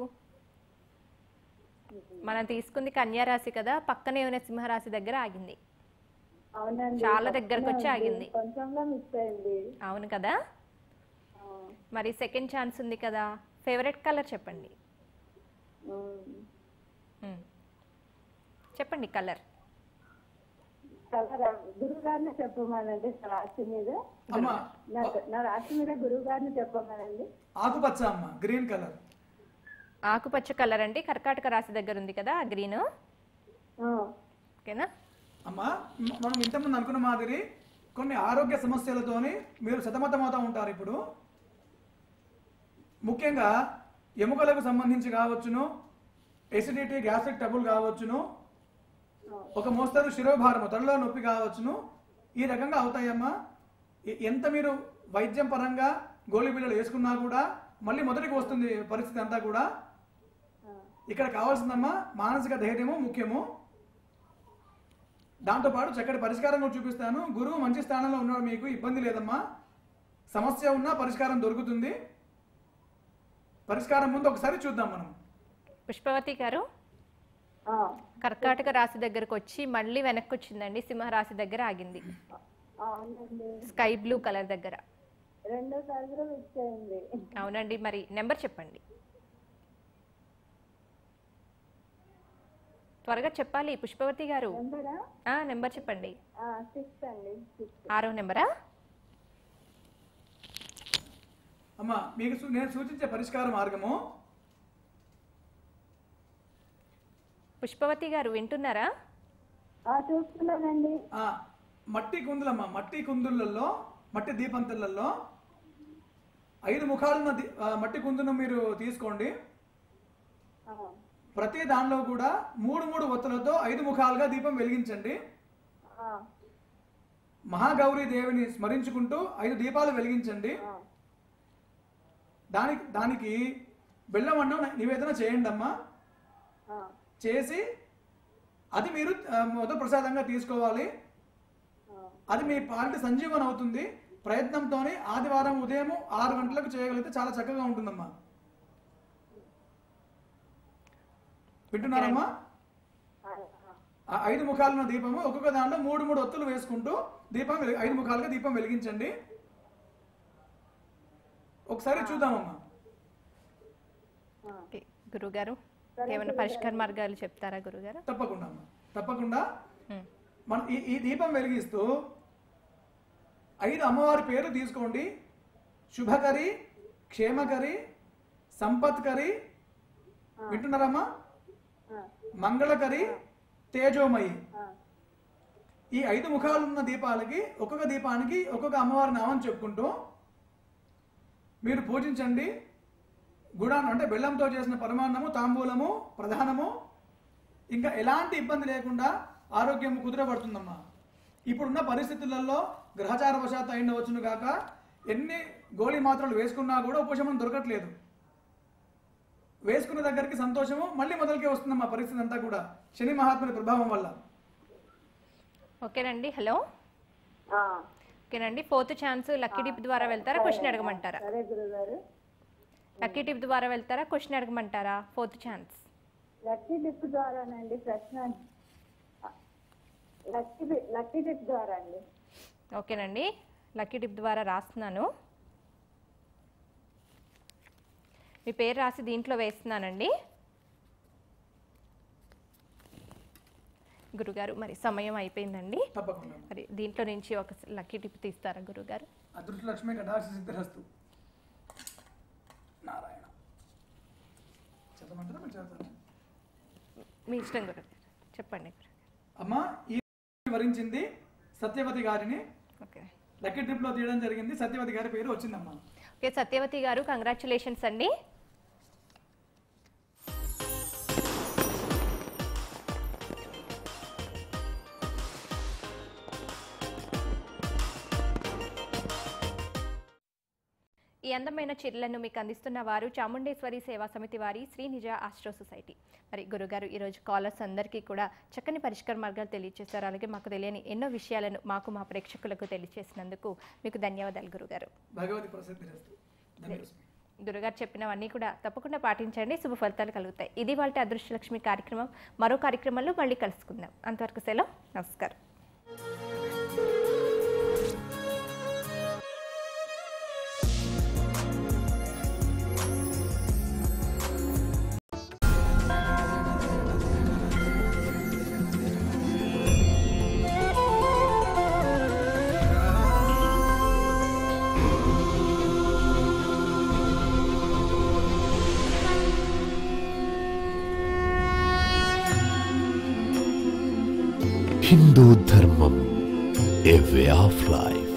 మనం తీసుకుంది కన్యా రాశి కదా, పక్కనే ఉన్న సింహరాశి దగ్గర ఆగింది. అవునండి, చాలా దగ్గరకు వచ్చి ఆగింది. కొంచెంలో మిస్ అయింది. అవును కదా. మరి సెకండ్ ఛాన్స్ ఉంది కదా, ఫేవరెట్ కలర్ చెప్పండి. చెప్పండి కలర్. గురువు గారిని చెప్పమనండి రాశి మీద. అమ్మా నా రాశి మీద గురువు గారిని చెప్పమనండి. ఆకుపచ్చ అమ్మ, గ్రీన్ కలర్. ఆకుపచ్చ కలర్ అండి, కర్కాటక రాశి దగ్గర ఉంది కదా ఆ గ్రీన్. ఓకేనా అమ్మా, మనం ఇంతకుముందు అనుకున్న మాదిరి కొన్ని ఆరోగ్య సమస్యలతోని మీరు సతమతమవుతూ ఉంటారు. ఇప్పుడు ముఖ్యంగా ఎముకలకు సంబంధించి కావచ్చును, ఎసిడిటీ, గ్యాస్ట్రిక్ ట్రబుల్ కావచ్చును, ఒక మోస్తరు శిరోభారము, తలలో నొప్పి కావచ్చును, ఈ రకంగా అవుతాయమ్మా. ఎంత మీరు వైద్యం పరంగా గోళీ బిళ్ళలు వేసుకున్నా కూడా మళ్ళీ మొదటికి వస్తుంది పరిస్థితి అంతా కూడా. ఇక్కడ కావాల్సిందమ్మా మానసిక ధైర్యము ముఖ్యము. దాంతోపాటు చక్కటి పరిష్కారం కూడా చూపిస్తాను. గురువు మంచి స్థానంలో ఉన్నాడు, మీకు ఇబ్బంది లేదమ్మా. సమస్య ఉన్నా పరిష్కారం దొరుకుతుంది. పరిష్కారం ముందు ఒకసారి చూద్దాం మనం. పుష్పవతి గారు, కర్కాటక రాశి దగ్గరకు వచ్చి మళ్ళీ వెనక్కి వచ్చిందండి, సింహరాశి దగ్గర ఆగింది. స్కై బ్లూ కలర్ దగ్గర. అవునండి, మరి నెంబర్ చెప్పండి, త్వరగా చెప్పాలి పుష్పవతి గారు. నెంబర్ చెప్పండి. 6వ నెంబరా? అమ్మా, మీకు నేను సూచించే పరిష్కార మార్గము. పుష్పవతి గారు వింటున్నారా? చూస్తున్నానండి. మట్టి కుందులమ్మా, మట్టి కుందులలో, మట్టి దీపంతులలో 5 ముఖాలున్న మట్టి కుందును మీరు తీసుకోండి. ప్రతి దానిలో కూడా 3 ఒత్తులతో 5 ముఖాలుగా దీపం వెలిగించండి. మహాగౌరీ దేవిని స్మరించుకుంటూ 5 దీపాలు వెలిగించండి. దానికి బెల్లం అన్నం నివేదన చేయండి అమ్మా. చేసి అది మీరు మొదటి ప్రసాదంగా తీసుకోవాలి. అది మీ పాలిటి సంజీవనం అవుతుంది. ప్రయత్నంతో ఆదివారం ఉదయం 6 గంటలకు చేయగలిగితే చాలా చక్కగా ఉంటుందమ్మా. వింటున్నారమ్మా? 5 ముఖాలున్న దీపము, ఒక్కొక్క దాంట్లో 3 ఒత్తులు వేసుకుంటూ దీపం 5 ముఖాలుగా దీపం వెలిగించండి. ఒకసారి చూద్దామమ్మా. గురుగారు, ఏమైనా పరిష్కార మార్గాలు చెప్తారా గురుగారు? తప్పకుండా అమ్మా, తప్పకుండా. మనం ఈ దీపం వెలిగిస్తూ 5 అమ్మవారి పేరు తీసుకోండి. శుభకరి, క్షేమకరి, సంపత్కరి, వింటున్నారమ్మా, మంగళకరి, తేజోమయి. ఈ 5 ముఖాలున్న దీపాలకి ఒక్కొక్క దీపానికి ఒక్కొక్క అమ్మవారి నామం చెప్పుకుంటూ మీరు పూజించండి. గుడాను అంటే బెల్లంతో చేసిన పరమాన్నము, తాంబూలము ప్రధానము. ఇంకా ఎలాంటి ఇబ్బంది లేకుండా ఆరోగ్యం కుదురబడుతుందమ్మా. ఇప్పుడున్న పరిస్థితులలో గ్రహచార వశాత్తు అయినవచ్చును కాక ఎన్ని గోళీ మాత్రలు వేసుకున్నా కూడా ఉపశమనం దొరకట్లేదు. వేసుకున్న దగ్గరికి సంతోషము మళ్ళీ మొదలుకే వస్తుందమ్మా పరిస్థితి అంతా కూడా శని మహాత్ముని ప్రభావం వల్ల. ఓకేనండి. హలో, ఓకేనండి. 4th ఛాన్స్ లక్కీ టిప్ ద్వారా వెళ్తారా, క్వశ్చన్ అడగమంటారా? లక్కీ టిప్ ద్వారా వెళ్తారా, క్వశ్చన్ అడగమంటారా? 4th ఛాన్స్ లక్కీ టిప్ ద్వారానండి. ప్రశ్న లక్కీ టిప్ ద్వారా అండి. ఓకేనండి, లక్కీ టిప్ ద్వారా రాస్తున్నాను. మీ పేరు రాసి దీంట్లో వేస్తున్నానండి. గురుగారు, మరి సమయం అయిపోయిందండి. మరి దీంట్లో నుంచి ఒక లక్కీ టిప్ తీస్తారా గురుగారు? అదృష్టలక్ష్మి కటాక్ష సిద్ధిరస్తు. నారాయణ చదవమంటారా? మీరు చదువుతారా? మీ ఇష్టం గురుగారు, చెప్పండి. అమ్మా, ఈ వరించింది సత్యవతి గారిని. ఓకే, లక్కీ ట్రిప్ లో తీయడం జరిగింది. సత్యవతి గారి పేరు వచ్చిందమ్మా. ఓకే, సత్యవతి గారు కంగ్రాచులేషన్స్ అండి. ఈ అందమైన చీరలను మీకు అందిస్తున్న వారు చాముండేశ్వరి సేవా సమితి వారి శ్రీ నిజ ఆస్ట్రో సొసైటీ. మరి గురుగారు, ఈరోజు కాలర్స్ అందరికీ కూడా చక్కని పరిష్కార మార్గాలు తెలియజేశారు. అలాగే మాకు తెలియని ఎన్నో విషయాలను మాకు మా ప్రేక్షకులకు తెలియజేసినందుకు మీకు ధన్యవాదాలు గురుగారు. భగవతి ప్రసిద్ధిరస్తు. గురుగారు చెప్పినవన్నీ కూడా తప్పకుండా పాటించండి, శుభ ఫలితాలు కలుగుతాయి. ఇది వాళ్ళ అదృష్టలక్ష్మి కార్యక్రమం. మరో కార్యక్రమంలో మళ్ళీ కలుసుకుందాం. అంతవరకు సెలవు. నమస్కారం. Hindu Dharmam, a way of life.